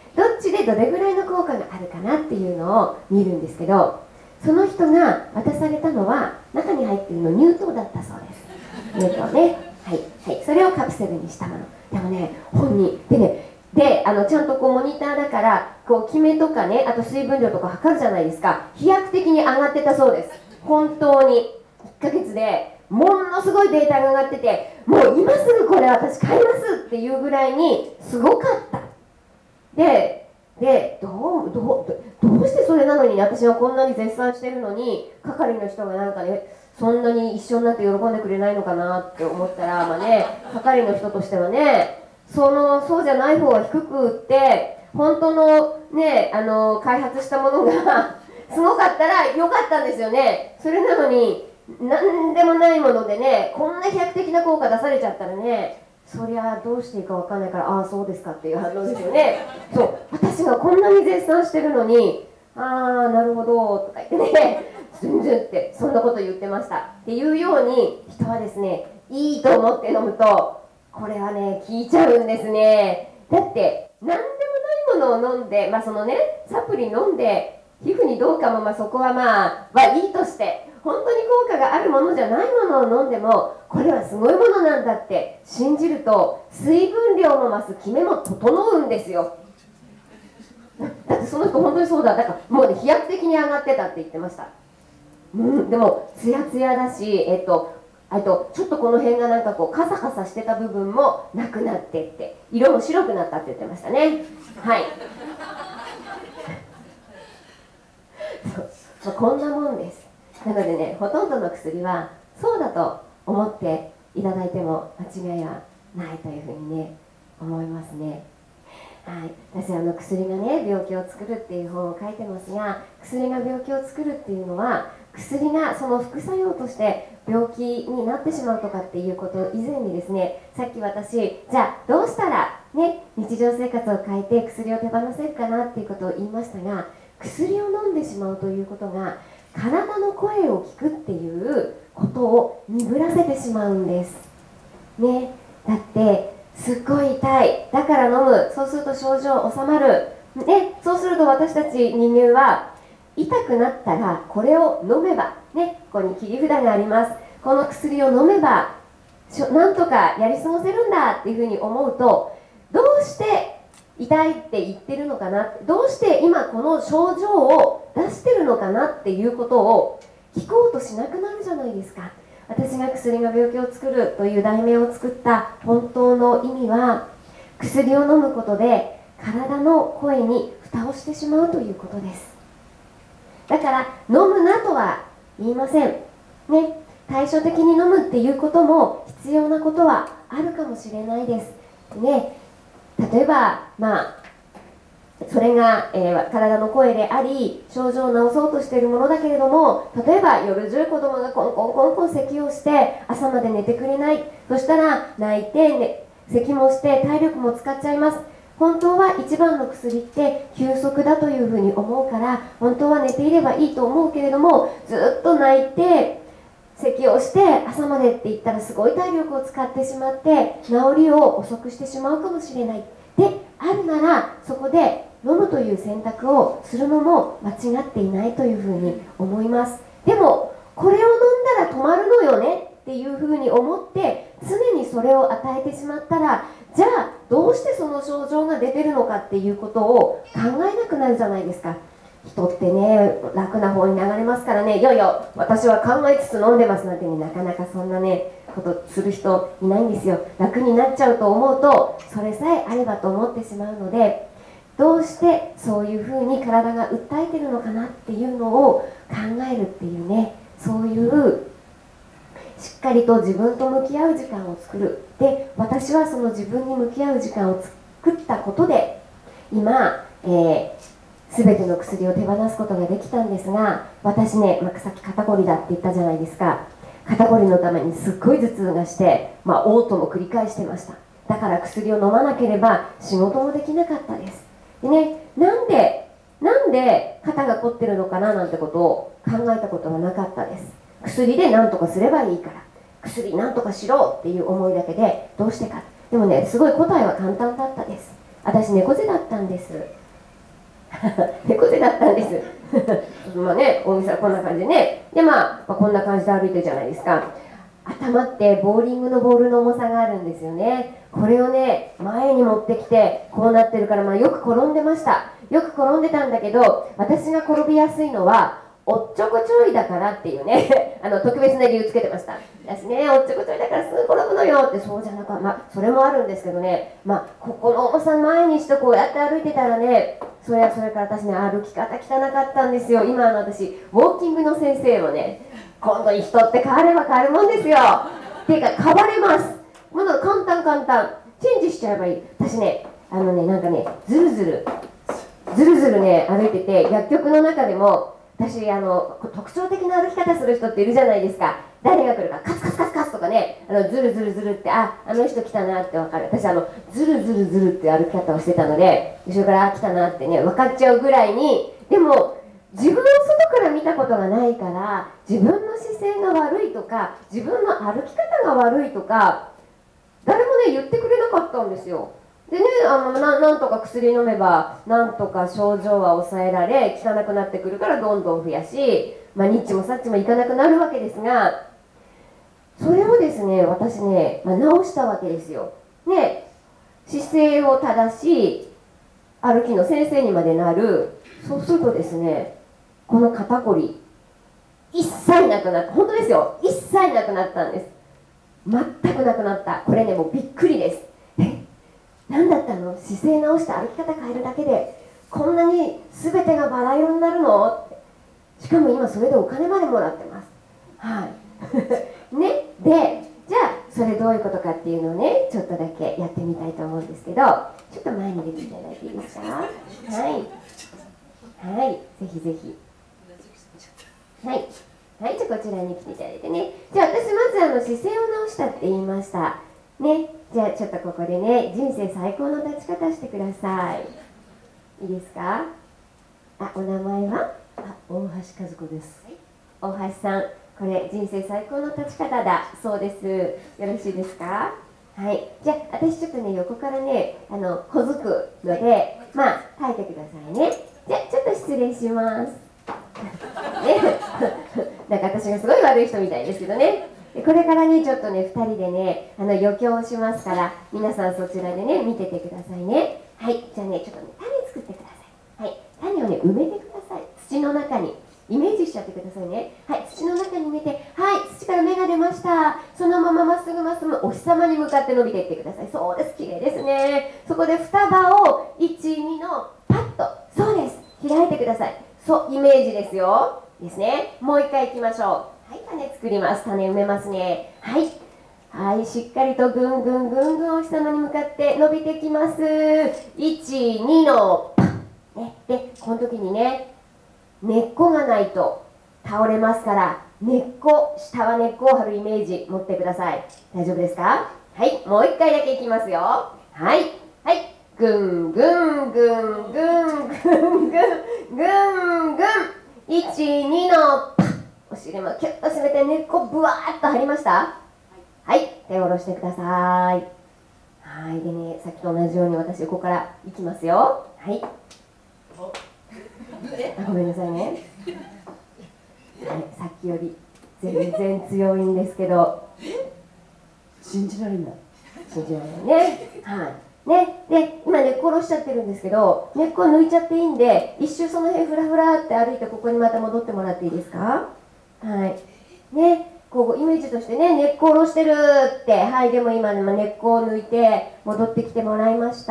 どっちでどれぐらいの効果があるかなっていうのを見るんですけど、その人が渡されたのは中に入っているの乳糖だったそうです。乳糖ね、はいはい、それをカプセルにしたもの。でもね、本人でね、であのちゃんとこうモニターだからこうキメとかね、あと水分量とか測るじゃないですか。飛躍的に上がってたそうです。本当にいっかげつでものすごいデータが上がってて、もう今すぐこれ私買いますっていうぐらいにすごかった。ででどうどうどうしてそれなのに私はこんなに絶賛してるのに係の人がなんかねそんなに一緒になって喜んでくれないのかなって思ったら、まあね、係の人としてはね、そのそうじゃない方が低くって本当のねあの開発したものがすごかったらよかったんですよね。それなのに何でもないものでね、こんな飛躍的な効果出されちゃったらね、そりゃどうしていいか分かんないから、ああそうですかっていう反応ですよね。そう、私がこんなに絶賛してるのに、ああなるほどとか言ってね、全然ってそんなこと言ってましたっていうように、人はですね、いいと思って飲むとこれはね効いちゃうんですね。だって何でもないものを飲んで、まあそのねサプリ飲んで皮膚にどうかも、まあそこはまあはいいとして、本当に効果があるものじゃないものを飲んでもこれはすごいものなんだって信じると、水分量も増す、キメも整うんですよ。だってその人本当にそうだ、だからもうね飛躍的に上がってたって言ってました。うん、でもツヤツヤだし、えっとあとちょっとこの辺がなんかこうカサカサしてた部分もなくなってって、色も白くなったって言ってましたね。はいそう、こんなもんです。なのでね、ほとんどの薬はそうだと思っていただいても間違いはないというふうにね思いますね。はい、私あの薬がね病気を作るっていう本を書いてますが、薬が病気を作るっていうのは薬がその副作用として病気になってしまうとかっていうこと以前にですね、さっき私じゃあどうしたらね日常生活を変えて薬を手放せるかなっていうことを言いましたが、薬を飲んでしまうということが体の声を聞くっていうことを鈍らせてしまうんですね。だってすっごい痛い、だから飲む、そうすると症状収まる、ね、そうすると私たち人間は痛くなったらこれを飲めば、ね、ここに切り札があります、この薬を飲めばなんとかやり過ごせるんだっていうふうに思うと、どうして痛いって言ってるのかな、どうして今この症状を出してるのかなっていうことを聞こうとしなくなるじゃないですか。私が薬が病気を作るという題名を作った本当の意味は、薬を飲むことで体の声に蓋をしてしまうということです。だから飲むなとは言いませんね。対処的に飲むっていうことも必要なことはあるかもしれないですね。例えばまあそれが、えー、体の声であり症状を治そうとしているものだけれども、例えば夜中子供がコンコンコンコン咳をして朝まで寝てくれない、そしたら泣いて、ね、咳もして体力も使っちゃいます。本当は一番の薬って休息だというふうに思うから、本当は寝ていればいいと思うけれども、ずっと泣いて咳をして朝までって言ったらすごい体力を使ってしまって治りを遅くしてしまうかもしれない。であるならそこで飲むという選択をするのも間違っていないというふうに思います。でもこれを飲んだら止まるのよねっていうふうに思って常にそれを与えてしまったら、じゃあどうしてその症状が出てるのかっていうことを考えなくなるじゃないですか。人ってね楽な方に流れますからね、いやいや私は考えつつ飲んでますなんてね、なかなかそんなねことする人いないんですよ。楽になっちゃうと思うとそれさえあればと思ってしまうので、どうしてそういうふうに体が訴えてるのかなっていうのを考えるっていうね、そういうしっかりと自分と向き合う時間を作る。で私はその自分に向き合う時間を作ったことで今、えー全ての薬を手放すことができたんですが、私ね、まあ、さっき肩こりだって言ったじゃないですか。肩こりのためにすっごい頭痛がして、まあ、嘔吐も繰り返してました。だから薬を飲まなければ仕事もできなかったです。でね、なんでなんで肩が凝ってるのかななんてことを考えたことはなかったです。薬で何とかすればいいから、薬何とかしろっていう思いだけで、どうしてか。でもね、すごい答えは簡単だったです。私猫背だったんです。 猫背だったんですまあね、大げさこんな感じでね。で、まあ、まあ、こんな感じで歩いてるじゃないですか。頭ってボーリングのボールの重さがあるんですよね。これをね、前に持ってきてこうなってるから、まあ、よく転んでました。よく転んでたんだけど、私が転びやすいのはおっちょこちょいだからっていうねあの特別な理由つけてました。私ね、おっちょこちょいだからすぐ転ぶのよって。そうじゃなかった、まあそれもあるんですけどね、まあここの重さ前にしてこうやって歩いてたらね、それはそれから私ね、歩き方汚かったんですよ。今の私ウォーキングの先生もね、今度に人って変われば変わるもんですよっていうか、変われます。まだ簡単簡単、チェンジしちゃえばいい。私ね、あのね、なんかね、ずるずるずるずるね歩いてて、薬局の中でも私、あの特徴的な歩き方する人っているじゃないですか。誰が来るかカツカツカツカツとかね、あのズルズルズルって、あ、あの人来たなって分かる。私あのズルズルズルって歩き方をしてたので、後ろから来たなってね分かっちゃうぐらいに。でも自分を外から見たことがないから、自分の姿勢が悪いとか自分の歩き方が悪いとか誰もね言ってくれなかったんですよ。でね、あの な, なんとか薬飲めばなんとか症状は抑えられ、効かなくなってくるからどんどん増やし、まあ、ニッチもサッチもいかなくなるわけですが、それをですね私ね、まあ、直したわけですよ。ね、姿勢を正し歩きの先生にまでなる。そうするとですね、この肩こり一切なくなった。本当ですよ、一切なくなったんです。全くなくなった。これね、もうびっくりです。え、何だったの、姿勢直して歩き方変えるだけでこんなに全てがバラ色になるのって。しかも今それでお金までもらってます。はいね、で、じゃあそれどういうことかっていうのをね、ちょっとだけやってみたいと思うんですけど、ちょっと前に出ていただいていいですか。はいはい、ぜひぜひ。はい、はい、じゃあこちらに来ていただいてね。じゃあ私まずあの姿勢を直したって言いましたね。じゃあちょっとここでね、人生最高の立ち方してください。いいですか。あ、お名前は。 あ、大橋和子です。 はい、大橋さん、これ人生最高の立ち方だそうです。よろしいですか。はい、じゃあ私ちょっとね横からね、あのほづくので、まあ書いてくださいね。じゃあちょっと失礼しますねなんか私がすごい悪い人みたいですけどね。これからねちょっとねふたりでね、あの余興をしますから、皆さんそちらでね見ててくださいね。はい、じゃあねちょっとね種作ってください。はい、種をね埋めてください。土の中にイメージしちゃってくださいね。はい、土の中に入れて、はい、土から芽が出ました。そのまままっすぐまっすぐお日様に向かって伸びていってください。そうです、綺麗ですね。そこで双葉をいち、にのパッと、そうです、開いてください。そう、イメージですよ。ですね。もう一回いきましょう。はい、種作ります。種埋めますね。はい。はい、しっかりとぐんぐんぐんぐんお日様に向かって伸びてきます。いち、にのパッ、ね。で、この時にね、根っこがないと倒れますから、根っこ、下は根っこを張るイメージ持ってください。大丈夫ですか。はい、もう一回だけいきますよ。はい、はい、ぐんぐんぐんぐんぐんぐんぐんぐん、いち、にのパッ、お尻もキュッと締めて根っこぶわーっと張りました。はい、手を下ろしてください。はい、でね、さっきと同じように私ここからいきますよ。はい、あ、ごめんなさいね。はい、さっきより全然強いんですけど、 信じられない。 信じられないね。はいね、で今根っこ下ろしちゃってるんですけど、根っこ抜いちゃっていいんで、一周その辺フラフラって歩いてここにまた戻ってもらっていいですか。はいね、こうイメージとしてね、根っこ下ろしてるって。はい、でも今、ね、根っこを抜いて戻ってきてもらいました。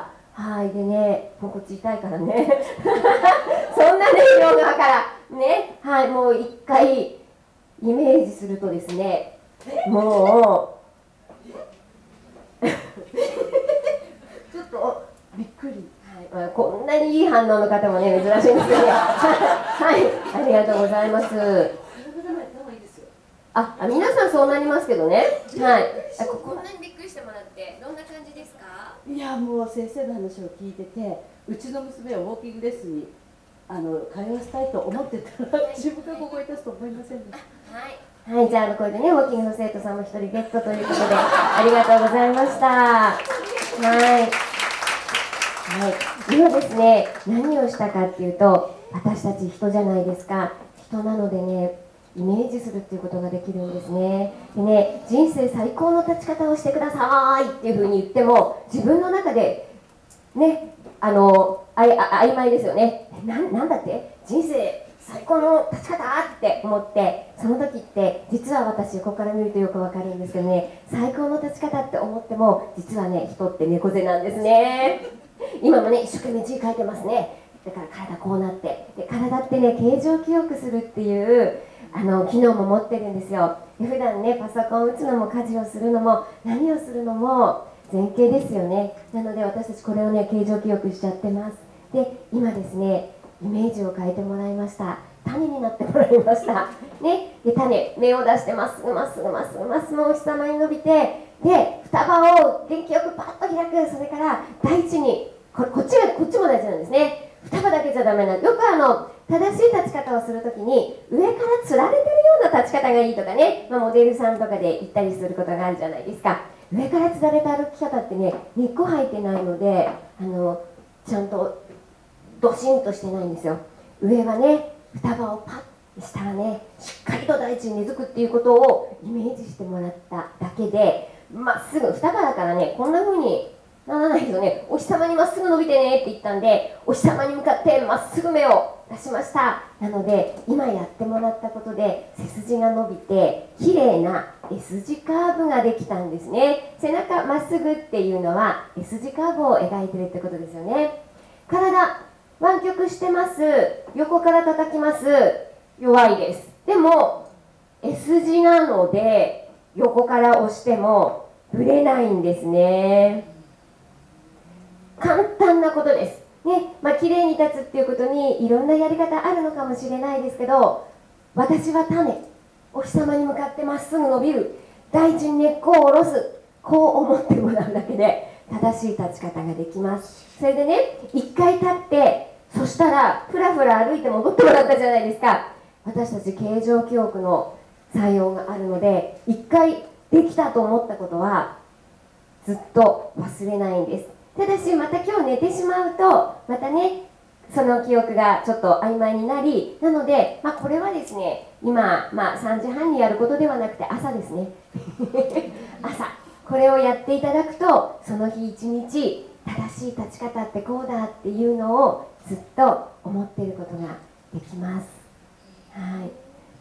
はい、でね、もうこっち痛いからねそんなね、両側からね、はい、もう一回イメージするとですね、もうちょっとびっくり、はい、まあ、こんなにいい反応の方もね、珍しいんですけどねはい、ありがとうございます。あ、あ、皆さんそうなりますけどね。はい。あ、ここんなにびっくりしてもらってどんな感じですか。 いや、もう先生の話を聞いてて、うちの娘をウォーキングレッスンにあの通わせたいと思ってたら、自分がここに立つと思いませんでした。 はい、はい、じゃあ、あのこれでね、ウォーキングの生徒さんも一人ゲットということでありがとうございました。はい。ははい、今ですね、何をしたかっていうと、私たち人じゃないですか。人なのでね、イメージするっていうことができるんですね。でね、人生最高の立ち方をしてくださいっていうふうに言っても、自分の中でね、あのあいあ曖昧ですよね。な、なんだって人生最高の立ち方って思って、その時って実は私ここから見るとよくわかるんですけどね、最高の立ち方って思っても実はね、人って猫背なんですね。今もね、一生懸命字書いてますね。だから体こうなって、で体ってね、形状記憶するっていうあの機能も持ってるんですよ。で普段ね、パソコンを打つのも家事をするのも何をするのも前傾ですよね。なので私たちこれをね、形状記憶しちゃってます。で今ですね、イメージを変えてもらいました。種になってもらいましたね。で種、芽を出してまっすぐまっすぐまっすぐまっすぐお日様に伸びて、で双葉を元気よくパッと開く。それから大地に こ, こっちがこっちも大事なんですね。双葉だけじゃダメなの。よくあの正しい立ち方をするときに上からつられてるような立ち方がいいとかね、まあ、モデルさんとかで言ったりすることがあるじゃないですか。上からつられた歩き方ってね、根っこ生えてないので、あのちゃんとドシンとしてないんですよ。上はね、双葉をパッしたらね、しっかりと大地に根付くっていうことをイメージしてもらっただけで、まっすぐ双葉だからね、こんな風にならないですよね。お日様にまっすぐ伸びてねって言ったんで、お日様に向かってまっすぐ目を出しました。なので今やってもらったことで背筋が伸びて綺麗な S 字カーブができたんですね。背中まっすぐっていうのは S 字カーブを描いてるってことですよね。体湾曲してます。横から叩きます。弱いです。でも S 字なので横から押してもぶれないんですね。簡単なことです。ね、まあ綺麗に立つっていうことにいろんなやり方あるのかもしれないですけど、私は種、お日様に向かってまっすぐ伸びる、大地に根っこを下ろす、こう思ってもらうだけで正しい立ち方ができます。それでね、一回立って、そしたらふらふら歩いて戻ってもらったじゃないですか。私たち形状記憶の作用があるので、一回できたと思ったことはずっと忘れないんです。ただしまた今日寝てしまうとまたね、その記憶がちょっと曖昧になり、なので、まあ、これはですね、今、まあ、さんじはんにやることではなくて朝ですね朝これをやっていただくと、その日一日正しい立ち方ってこうだっていうのをずっと思っていることができます。はい、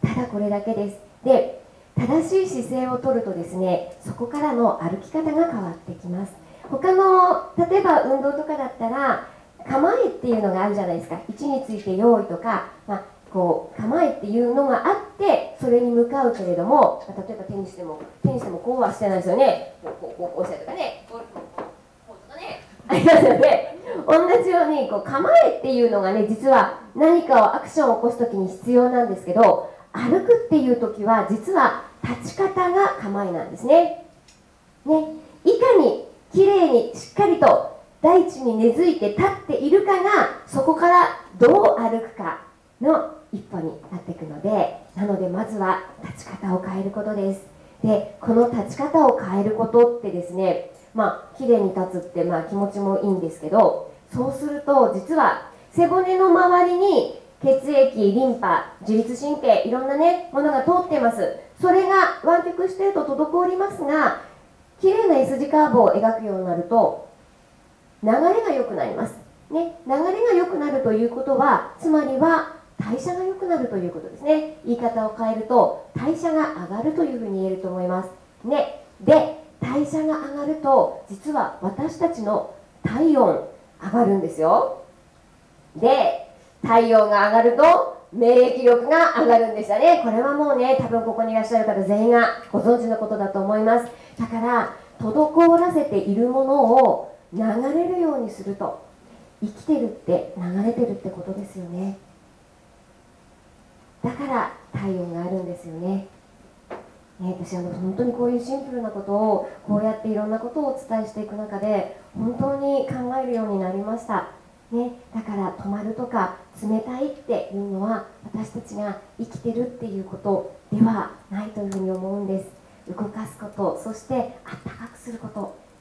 ただこれだけです。で、正しい姿勢をとるとですね、そこからの歩き方が変わってきます。他の例えば運動とかだったら構えっていうのがあるじゃないですか。位置について用意とか、まあ、こう構えっていうのがあってそれに向かうけれども、例えばテニスでもテニスでもこうはしてないですよね。こうこうこうこうしたりとかね、こうこうとかねありますよね。同じようにこう構えっていうのがね、実は何かをアクションを起こすときに必要なんですけど、歩くっていう時は実は立ち方が構えなんですね。ね、いかにきれいにしっかりと大地に根付いて立っているかが、そこからどう歩くかの一歩になっていくので、なのでまずは立ち方を変えることです。で、この立ち方を変えることってですね、まあきれいに立つってまあ気持ちもいいんですけど、そうすると実は背骨の周りに血液、リンパ、自律神経、いろんなねものが通っています。それが湾曲していると滞りますが、きれいな S 字カーブを描くようになると流れが良くなります、ね、流れが良くなるということは、つまりは代謝が良くなるということですね。言い方を変えると代謝が上がるというふうに言えると思います、ね、で、代謝が上がると実は私たちの体温上がるんですよ。で、体温が上がると免疫力が上がるんでしたね。これはもうね、多分ここにいらっしゃる方全員がご存知のことだと思います。だから滞らせているものを流れるようにすると、生きてるって流れてるってことですよね。だから体温があるんですよね。ね、私は本当にこういうシンプルなことをこうやっていろんなことをお伝えしていく中で本当に考えるようになりました。ね、だから止まるとか冷たいっていうのは私たちが生きてるっていうことではないというふうに思うんです。動かすこと、そしてあったかくすること、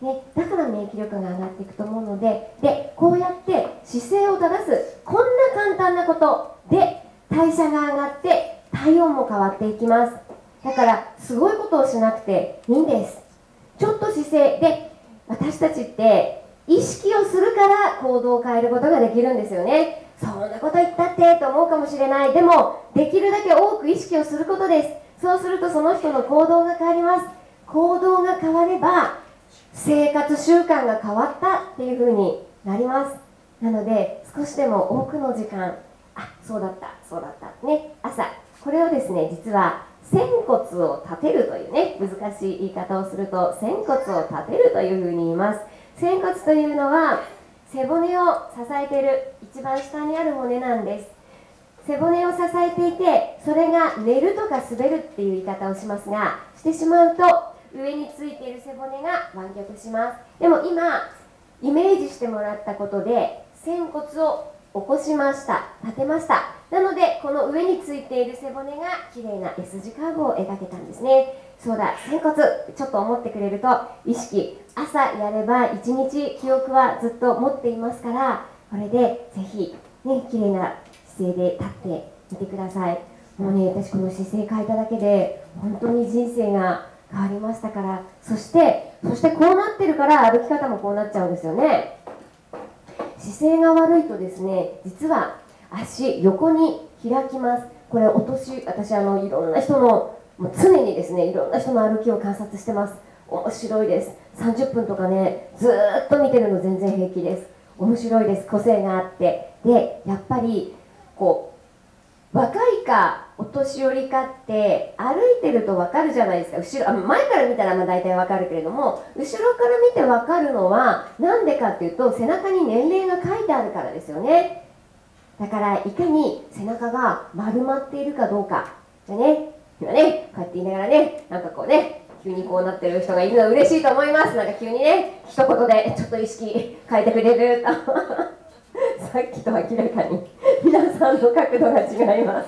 ね、だから免疫力が上がっていくと思うので、でこうやって姿勢を正すこんな簡単なことで代謝が上がって体温も変わっていきます。だからすごいことをしなくていいんです。ちょっと姿勢で、私たちって意識をするから行動を変えることができるんですよね。そんなこと言ったってと思うかもしれない。でもできるだけ多く意識をすることです。そうするとその人の行動が変わります。行動が変われば生活習慣が変わったっていう風になります。なので少しでも多くの時間、あ、そうだったそうだったね、朝これをですね、実は仙骨を立てるというね、難しい言い方をすると仙骨を立てるというふうに言います。仙骨というのは背骨を支えている一番下にある骨なんです。背骨を支えていて、それが寝るとか滑るっていう言い方をしますが、してしまうと上についている背骨が湾曲します。でも今イメージしてもらったことで仙骨を起こしました、立てました。なのでこの上についている背骨がきれいな S 字カーブを描けたんですね。そうだ、仙骨ちょっと思ってくれると意識、朝やればいちにち記憶はずっと持っていますから、これでぜひね、きれいな姿勢で立ってみてください。もうね、私この姿勢変えただけで本当に人生が変わりましたから。そしてそしてこうなってるから歩き方もこうなっちゃうんですよね。姿勢が悪いとですね、実は足横に開きます。これお年、私あのいろんな人の、もう常にですね、いろんな人の歩きを観察してます。面白いです。さんじゅっぷんとかね、ずーっと見てるの全然平気です。面白いです。個性があって、でやっぱりこう若いかお年寄りかって歩いてると分かるじゃないですか。後ろ、あ、前から見たらまあ大体分かるけれども、後ろから見て分かるのはなんでかっていうと、背中に年齢が書いてあるからですよね。だからいかに背中が丸まっているかどうかでね、今ねこうやって言いながらね、なんかこうね、急にこうなってる人がいるのは嬉しいと思います。なんか急にね、一言でちょっと意識変えてくれるさっきと明らかに皆さんの角度が違います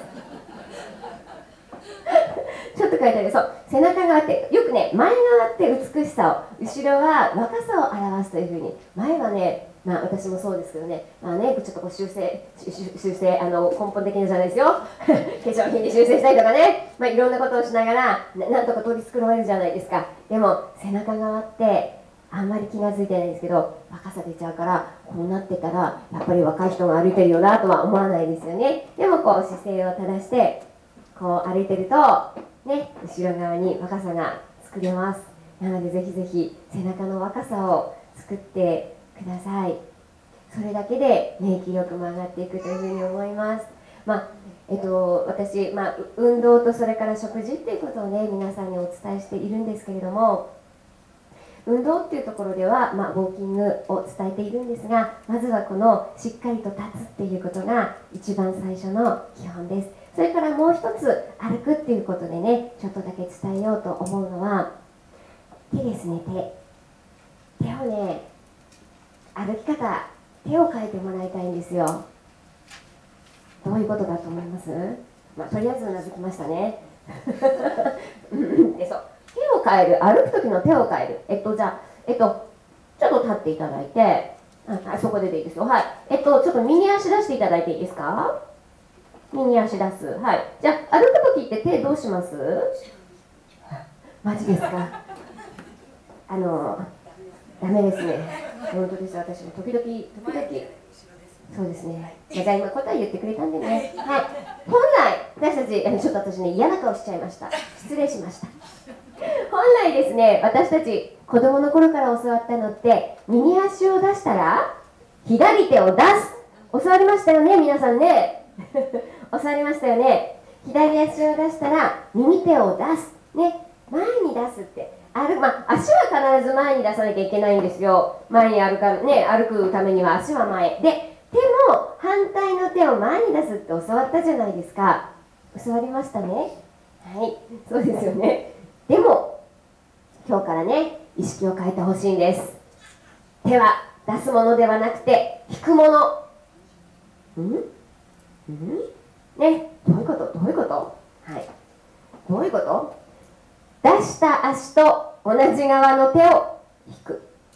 ちょっと書いてある。そう、背中があって、よくね、前側って美しさを、後ろは若さを表すというふうに。前はね、まあ私もそうですけどね、まあね、ちょっとこう修正、修正、あの根本的なじゃないですよ化粧品で修正したりとかね、まあいろんなことをしながらな、なんとか取り繕えるじゃないですか。でも背中側ってあんまり気が付いてないんですけど、若さ出ちゃうから、こうなってたらやっぱり若い人が歩いてるよなとは思わないですよね。でもこう姿勢を正してこう歩いてるとね、後ろ側に若さが作れます。なのでぜひぜひ背中の若さを作ってください。それだけで免疫力も上がっていくというふうに思います。まあえっと、私、まあ、運動とそれから食事っていうことをね、皆さんにお伝えしているんですけれども、運動っていうところでは、まあ、ウォーキングを伝えているんですが、まずはこのしっかりと立つっていうことが一番最初の基本です。それからもう一つ、歩くっていうことでね、ちょっとだけ伝えようと思うのは、手ですね、手。手をね、歩き方、手を変えてもらいたいんですよ。どういうことだと思います？まあ、とりあえずうなずきましたね。で、そう。手を変える、歩く時の手を変える。えっと、じゃあ、えっと、ちょっと立っていただいて、あ、そこででいいですよ。はい。えっと、ちょっと右足出していただいていいですか？右足出す。はい。じゃあ、歩く時って手どうします？マジですか？あの、ダメですね。本当です。私も時々、時々、そうですね。じゃあ今答え言ってくれたんでね。はい。本来、私たち、ちょっと私ね、嫌な顔しちゃいました。失礼しました。本来ですね、私たち子供の頃から教わったのって、右足を出したら左手を出す。教わりましたよね、皆さんね。教わりましたよね。左足を出したら右手を出す。ね、前に出すって。歩まあ、足は必ず前に出さなきゃいけないんですよ。前に歩か、ね、歩くためには足は前。で、手も反対の手を前に出すって教わったじゃないですか。教わりましたね。はい、そうですよね。でも、今日からね、意識を変えてほしいんです。手は出すものではなくて、引くもの。うんうんね、どういうことどういうことはい。どういうこと？出した足と同じ側の手を引く。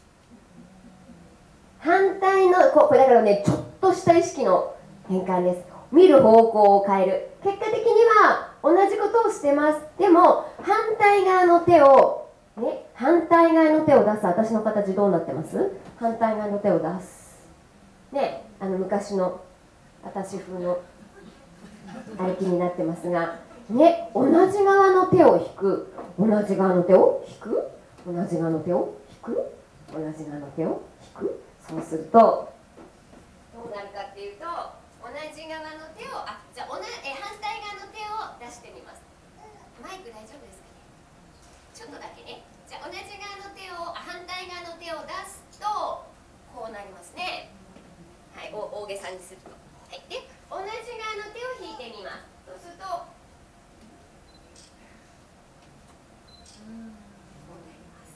反対のこうこれだからねちょっとした意識の変換です。見る方向を変える。結果的には同じことをしてます。でも反対側の手をね、反対側の手を出す。私の形どうなってます？反対側の手を出すね、あの昔の私風の歩きになってますがね、同じ側の手を引く、同じ側の手を引く、同じ側の手を引く、同じ側の手を引く。そうするとどうなるかっていうと、同じ側の手をあじゃあおなえ反対側の手を出してみます。マイク大丈夫ですかね。ちょっとだけね。じゃあ同じ側の手をあ反対側の手を出すとこうなりますね。はい、お大げさにすると。はい、で同じ側の手を引いてみます。そうするとこうなります。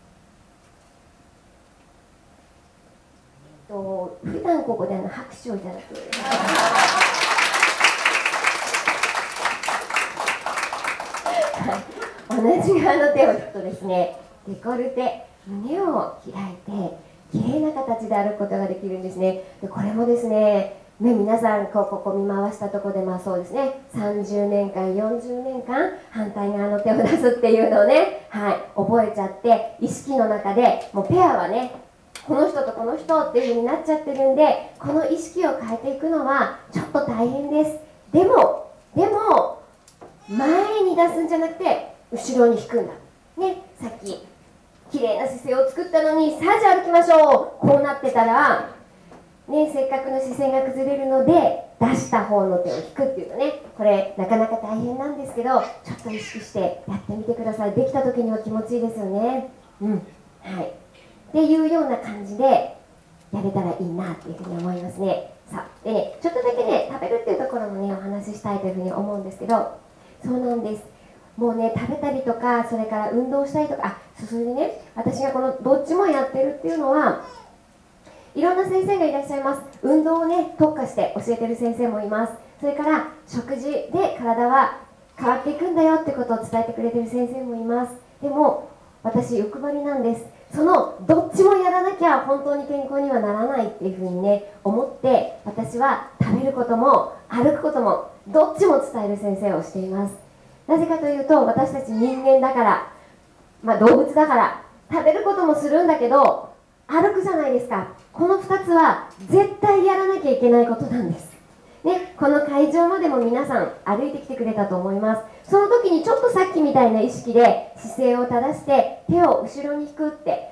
えっと普段ここであの拍手をいただく。同じ側の手を引くとですね、デコルテ、胸を開いて綺麗な形で歩くことができるんですね。でこれもですね、ね皆さんこうここ見回したところでまあそうですね、さんじゅうねんかんよんじゅうねんかん反対側の手を出すっていうのをね、はい、覚えちゃって意識の中でもうペアはねこの人とこの人っていう風になっちゃってるんで、この意識を変えていくのはちょっと大変です。でもでも前に出すんじゃなくて後ろに引くんだね。さっき綺麗な姿勢を作ったのにさあじゃあ歩きましょうこうなってたらね、せっかくの姿勢が崩れるので出した方の手を引くっていうのね、これなかなか大変なんですけど、ちょっと意識してやってみてください。できた時には気持ちいいですよね。うん、はい、っていうような感じでやれたらいいなっていうふうに思いますね。さあでね、ちょっとだけね食べるっていうところもねお話ししたいというふうに思うんですけど、そうなんです。もうね食べたりとかそれから運動したりとか、あそれでね私がこのどっちもやってるっていうのはいろんな先生がいらっしゃいます。運動をね特化して教えてる先生もいます。それから食事で体は変わっていくんだよってことを伝えてくれてる先生もいます。でも私欲張りなんです。そのどっちもやらなきゃ本当に健康にはならないっていうふうにね思って、私は食べることも歩くこともどっちも伝える先生をしています。なぜかというと、私たち人間だから、まあ、動物だから食べることもするんだけど歩くじゃないですか。このふたつは絶対やらなきゃいけないことなんです、ね、この会場までも皆さん歩いてきてくれたと思います。その時にちょっとさっきみたいな意識で姿勢を正して手を後ろに引くって、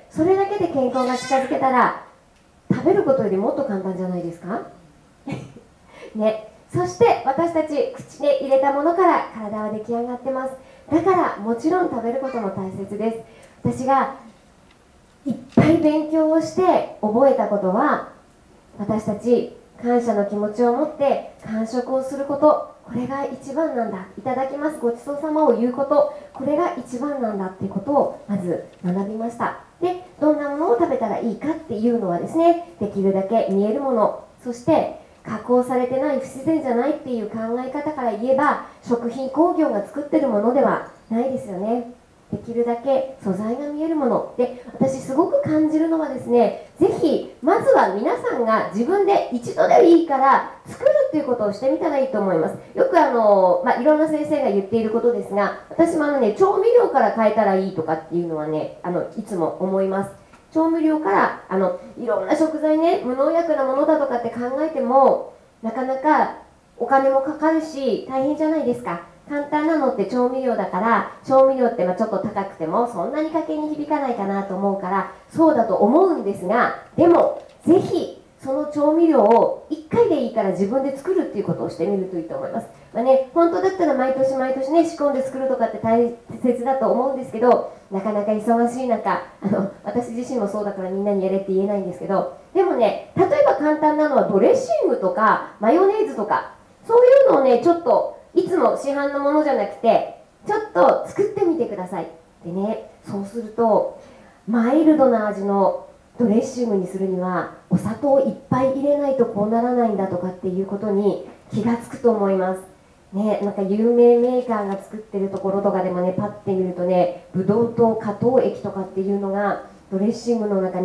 それだけで健康が近づけたら食べることよりもっと簡単じゃないですかね。そして私たち口で入れたものから体は出来上がってます。だからもちろん食べることも大切です。私がいっぱい勉強をして覚えたことは、私たち感謝の気持ちを持って完食をすること、これが一番なんだ。いただきます、ごちそうさまを言うこと、これが一番なんだっていうことをまず学びました。でどんなものを食べたらいいかっていうのはですね、できるだけ見えるもの、そして加工されてない不自然じゃないっていう考え方から言えば、食品工業が作ってるものではないですよね。できるだけ素材が見えるもので、私すごく感じるのはですね、ぜひまずは皆さんが自分で一度でいいから作るっていうことをしてみたらいいと思います。よくあの、まあ、いろんな先生が言っていることですが、私もあのね調味料から変えたらいいとかっていうのはね、あのいつも思います。調味料からあのいろんな食材ね、無農薬なものだとかって考えてもなかなかお金もかかるし大変じゃないですか。簡単なのって調味料だから、調味料ってまあちょっと高くてもそんなに家計に響かないかなと思うからそうだと思うんですが、でもぜひその調味料をいっかいでいいから自分で作るっていうことをしてみるといいと思います。まあね、本当だったら毎年毎年ね仕込んで作るとかって大切だと思うんですけど、なかなか忙しい中、あの私自身もそうだからみんなにやれって言えないんですけど、でもね、例えば簡単なのはドレッシングとかマヨネーズとか、そういうのをねちょっといつも市販のものじゃなくてちょっと作ってみてください。でね、そうするとマイルドな味のドレッシングにするにはお砂糖をいっぱい入れないとこうならないんだとかっていうことに気がつくと思いますね。なんか有名メーカーが作ってるところとかでもねパッて見るとね、ブドウ糖、果糖液とかっていうのがドレッシングの中に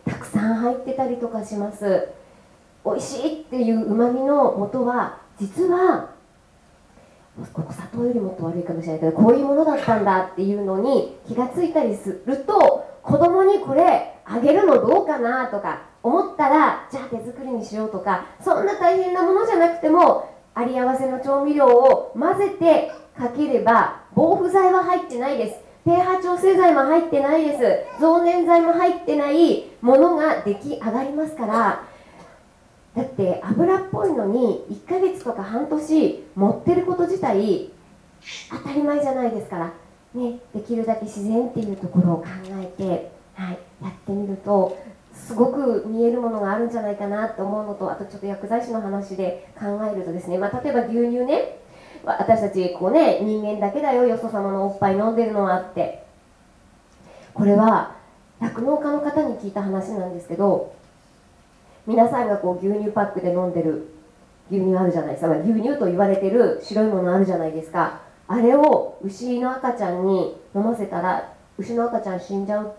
たくさん入ってたりとかします。美味しいっていううまみの元は実はお砂糖よりもっと悪いかもしれないけど、こういうものだったんだっていうのに気がついたりすると、子供にこれあげるのどうかなとか思ったら、じゃあ手作りにしようとか、そんな大変なものじゃなくてもあり合わせの調味料を混ぜてかければ、防腐剤は入ってないです、 pH 調整剤も入ってないです、増粘剤も入ってないものが出来上がりますから。だって油っぽいのにいっかげつとか半年持ってること自体当たり前じゃないですからね。できるだけ自然っていうところを考えて、はい、やってみるとすごく見えるものがあるんじゃないかなと思うのと、あとちょっと薬剤師の話で考えるとですね、まあ、例えば牛乳ね、私たちこうね、人間だけだよよそ様のおっぱい飲んでるのはって、これは酪農家の方に聞いた話なんですけど、皆さんがこう牛乳パックで飲んでる牛乳あるじゃないですか、まあ、牛乳と言われてる白いものあるじゃないですか。あれを牛の赤ちゃんに飲ませたら牛の赤ちゃん死んじゃうって。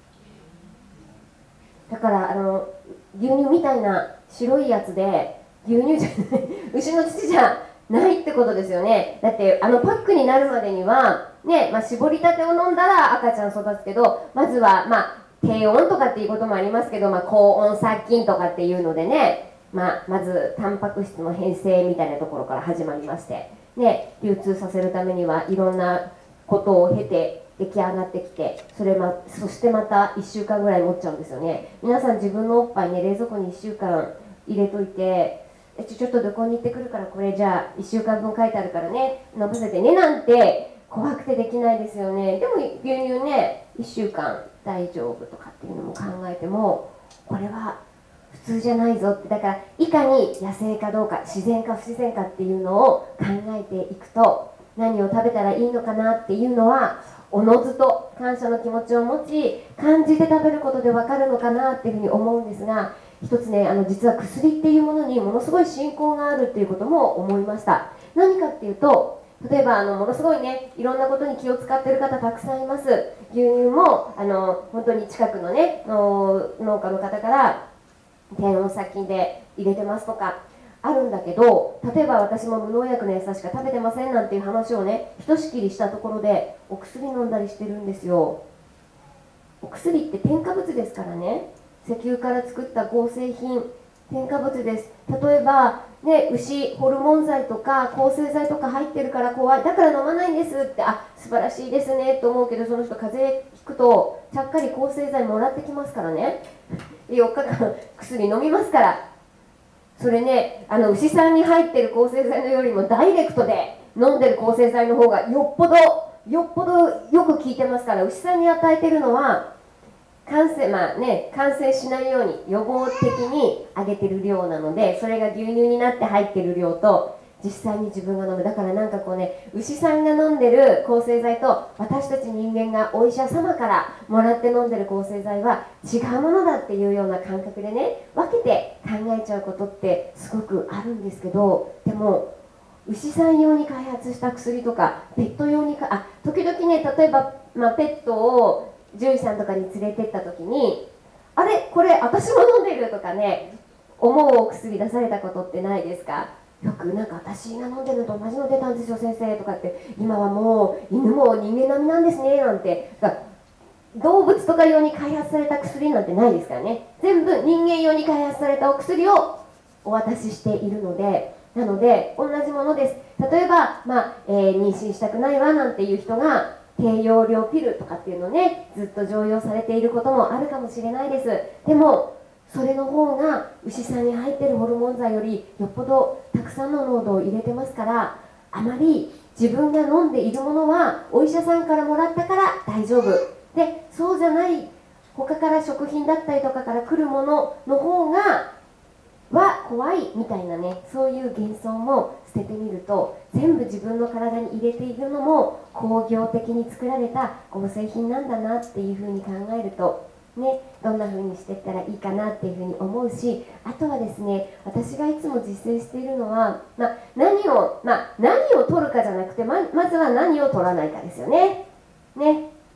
だからあの牛乳みたいな白いやつで牛乳じゃない牛の乳じゃないってことですよね。だってあのパックになるまでにはね、まあ、絞りたてを飲んだら赤ちゃん育つけど、まずはまあ低温とかっていうこともありますけど、まあ、高温殺菌とかっていうのでね、まあ、まずタンパク質の変性みたいなところから始まりまして、ね、流通させるためにはいろんなことを経て出来上がってきて、それ、ま、そしてまたいっしゅうかんぐらい持っちゃうんですよね。皆さん自分のおっぱいね、冷蔵庫にいっしゅうかん入れといて、えちょちょっと旅行に行ってくるからこれじゃあいっしゅうかんぶん書いてあるからね飲ませてねなんて怖くてできないですよね。でも牛乳ねいっしゅうかん大丈夫とかっていうのも考えても、これは普通じゃないぞって。だからいかに野生かどうか自然か不自然かっていうのを考えていくと、何を食べたらいいのかなっていうのはおのずと感謝の気持ちを持ち感じて食べることで分かるのかなっていうふうに思うんですが、一つね、あの実は薬っていうものにものすごい信仰があるっていうことも思いました。何かっていうと、例えばあのものすごいね、いろんなことに気を使ってる方たくさんいます。牛乳もあの本当に近くのねの農家の方から低温殺菌で入れてますとかあるんだけど、例えば私も無農薬の餌しか食べてませんなんていう話をねひとしきりしたところでお薬飲んだりしてるんですよ。お薬って添加物ですからね、石油から作った合成品、添加物です。例えば、ね、牛ホルモン剤とか抗生剤とか入ってるから怖い、だから飲まないんですって、あ、素晴らしいですねと思うけど、その人風邪ひくとちゃっかり抗生剤もらってきますからねよっかかん薬飲みますから。それね、あの牛さんに入ってる抗生剤のよりもダイレクトで飲んでる抗生剤の方がよっぽどよっぽどよく効いてますから、牛さんに与えてるのは感染、まあね、感染しないように予防的にあげてる量なので、それが牛乳になって入ってる量と実際に自分が飲む、だからなんかこうね、牛さんが飲んでる抗生剤と私たち人間がお医者様からもらって飲んでる抗生剤は違うものだっていうような感覚でね分けて考えちゃうことってすごくあるんですけど、でも牛さん用に開発した薬とかペット用にかあ時々ね、例えば、まあ、ペットを獣医さんとかに連れてった時に、あれこれ私も飲んでるとかね思うお薬出されたことってないですか？よくなんか私が飲んでるのと同じの出たんですよ先生とかって、今はもう犬も人間並みなんですねなんて、動物とか用に開発された薬なんてないですからね、全部人間用に開発されたお薬をお渡ししているので、なので同じものです。例えば、まあえー、妊娠したくないわなんていう人が低用量ピルとかっていうのをねずっと常用されていることもあるかもしれないです。でもそれの方が牛さんに入ってるホルモン剤よりよっぽどたくさんの濃度を入れてますから、あまり自分が飲んでいるものはお医者さんからもらったから大丈夫で、そうじゃない他から食品だったりとかから来るものの方がは怖いみたいなね、そういう幻想も捨ててみると、全部自分の体に入れているのも工業的に作られた合成品なんだなっていうふうに考えるとね、どんな風にしていったらいいかなっていうふうに思うし、あとはですね、私がいつも実践しているのは、まあ、何を、まあ、何を取るかじゃなくて、ま、まずは何を取らないかですよね。ね、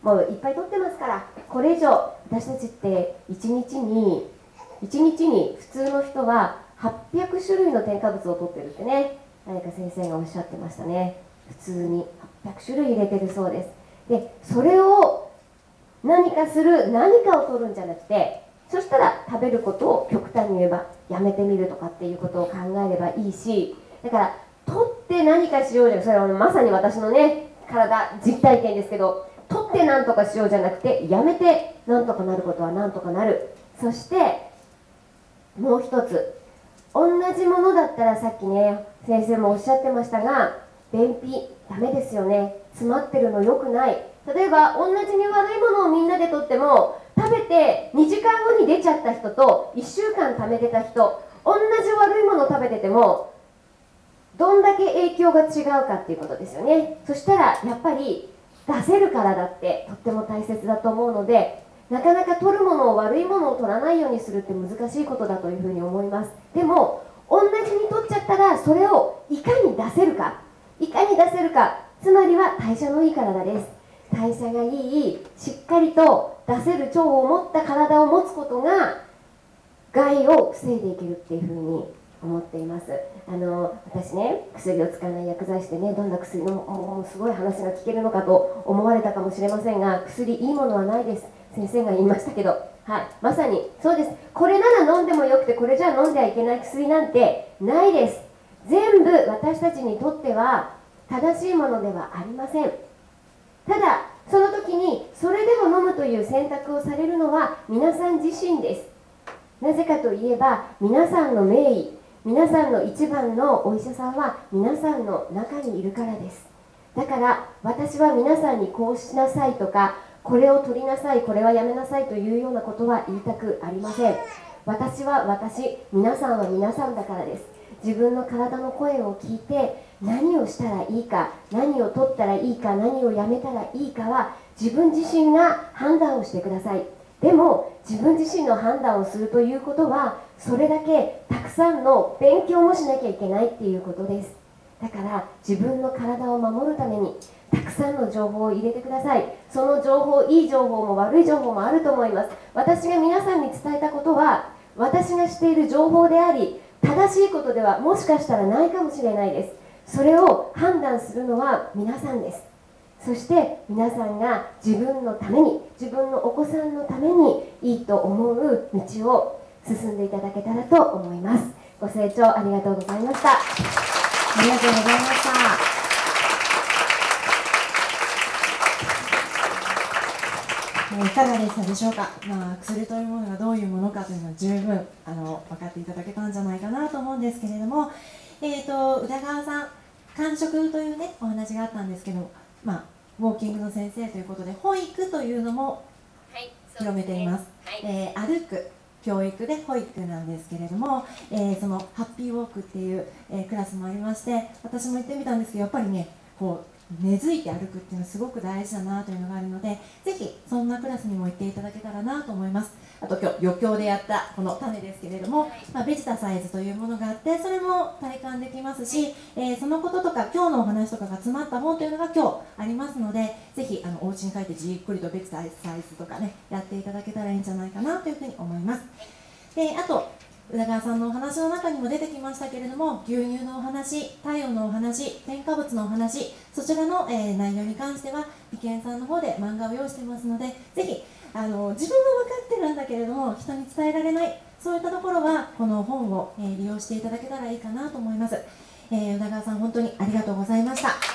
もういっぱい取ってますから、これ以上私たちっていちにちにいちにちに普通の人ははっぴゃくしゅるいの添加物を取ってるってね、何か先生がおっしゃってましたね。普通にはっぴゃくしゅるい入れてるそうです。でそれを何かする、何かを取るんじゃなくて、そしたら食べることを極端に言えばやめてみるとかっていうことを考えればいいし、だから取って何かしようじゃ、それはまさに私のね体実体験ですけど、取って何とかしようじゃなくて、やめて何とかなることは何とかなる。そしてもう一つ、同じものだったら、さっきね先生もおっしゃってましたが、便秘ダメですよね。詰まってるの良くない。例えば同じに悪いものをみんなでとっても、食べてにじかんごに出ちゃった人といっしゅうかん貯めてた人、同じ悪いものを食べててもどんだけ影響が違うかっていうことですよね。そしたらやっぱり出せる体ってとっても大切だと思うので、なかなか取るものを、悪いものを取らないようにするって難しいことだというふうに思います。でも同じに取っちゃったら、それをいかに出せるか、いかに出せるか、つまりは代謝のいい体です。代謝がいい、しっかりと出せる腸を持った体を持つことが害を防いでいけるっていうふうに思っています。あの私ね、薬を使わない薬剤師でね、どんな薬のもうすごい話が聞けるのかと思われたかもしれませんが、薬いいものはないです。先生が言いましたけど、はい、まさにそうです。これなら飲んでもよくて、これじゃ飲んではいけない薬なんてないです。全部私たちにとっては正しいものではありません。ただその時にそれでも飲むという選択をされるのは皆さん自身です。なぜかといえば、皆さんの名医、皆さんの一番のお医者さんは皆さんの中にいるからです。だから私は皆さんにこうしなさいとか、これを取りなさい、これはやめなさいというようなことは言いたくありません。私は私、皆さんは皆さんだからです。自分の体の声を聞いて、何をしたらいいか、何を取ったらいいか、何をやめたらいいかは自分自身が判断をしてください。でも自分自身の判断をするということは、それだけたくさんの勉強もしなきゃいけないっていうことです。だから自分の体を守るためにたくさんの情報を入れてください。その情報、いい情報も悪い情報もあると思います。私が皆さんに伝えたことは、私がしている情報であり、正しいことではもしかしたらないかもしれないです。それを判断するのは皆さんです。そして皆さんが自分のために、自分のお子さんのためにいいと思う道を進んでいただけたらと思います。ご清聴ありがとうございました。 ありがとうございました。いかがでしたでしょうか。まあ、薬というものがどういうものかというのは十分あの分かっていただけたんじゃないかなと思うんですけれども、えーと、宇田川さん、間食というねお話があったんですけど、まあ、ウォーキングの先生ということで保育というのも広めています。はい、えー、歩く教育で保育なんですけれども、えー、そのハッピーウォークっていう、えー、クラスもありまして、私も行ってみたんですけど、やっぱりねこう根付いて歩くっていうのはすごく大事だなというのがあるので、ぜひそんなクラスにも行っていただけたらなと思います。あと今日余興でやったこの種ですけれども、まあ、ベジタサイズというものがあって、それも体感できますし、えー、そのこととか今日のお話とかが詰まった本というのが今日ありますので、ぜひあのお家に帰ってじっくりとベジタサイズとかねやっていただけたらいいんじゃないかなというふうに思います。で、あと宇田川さんのお話の中にも出てきましたけれども、牛乳のお話、体温のお話、添加物のお話、そちらの、えー、内容に関しては理研さんの方で漫画を用意してますので、ぜひあの自分は分かってるんだけれども人に伝えられない、そういったところはこの本を、えー、利用していただけたらいいかなと思います。えー、宇田川さん、本当にありがとうございました。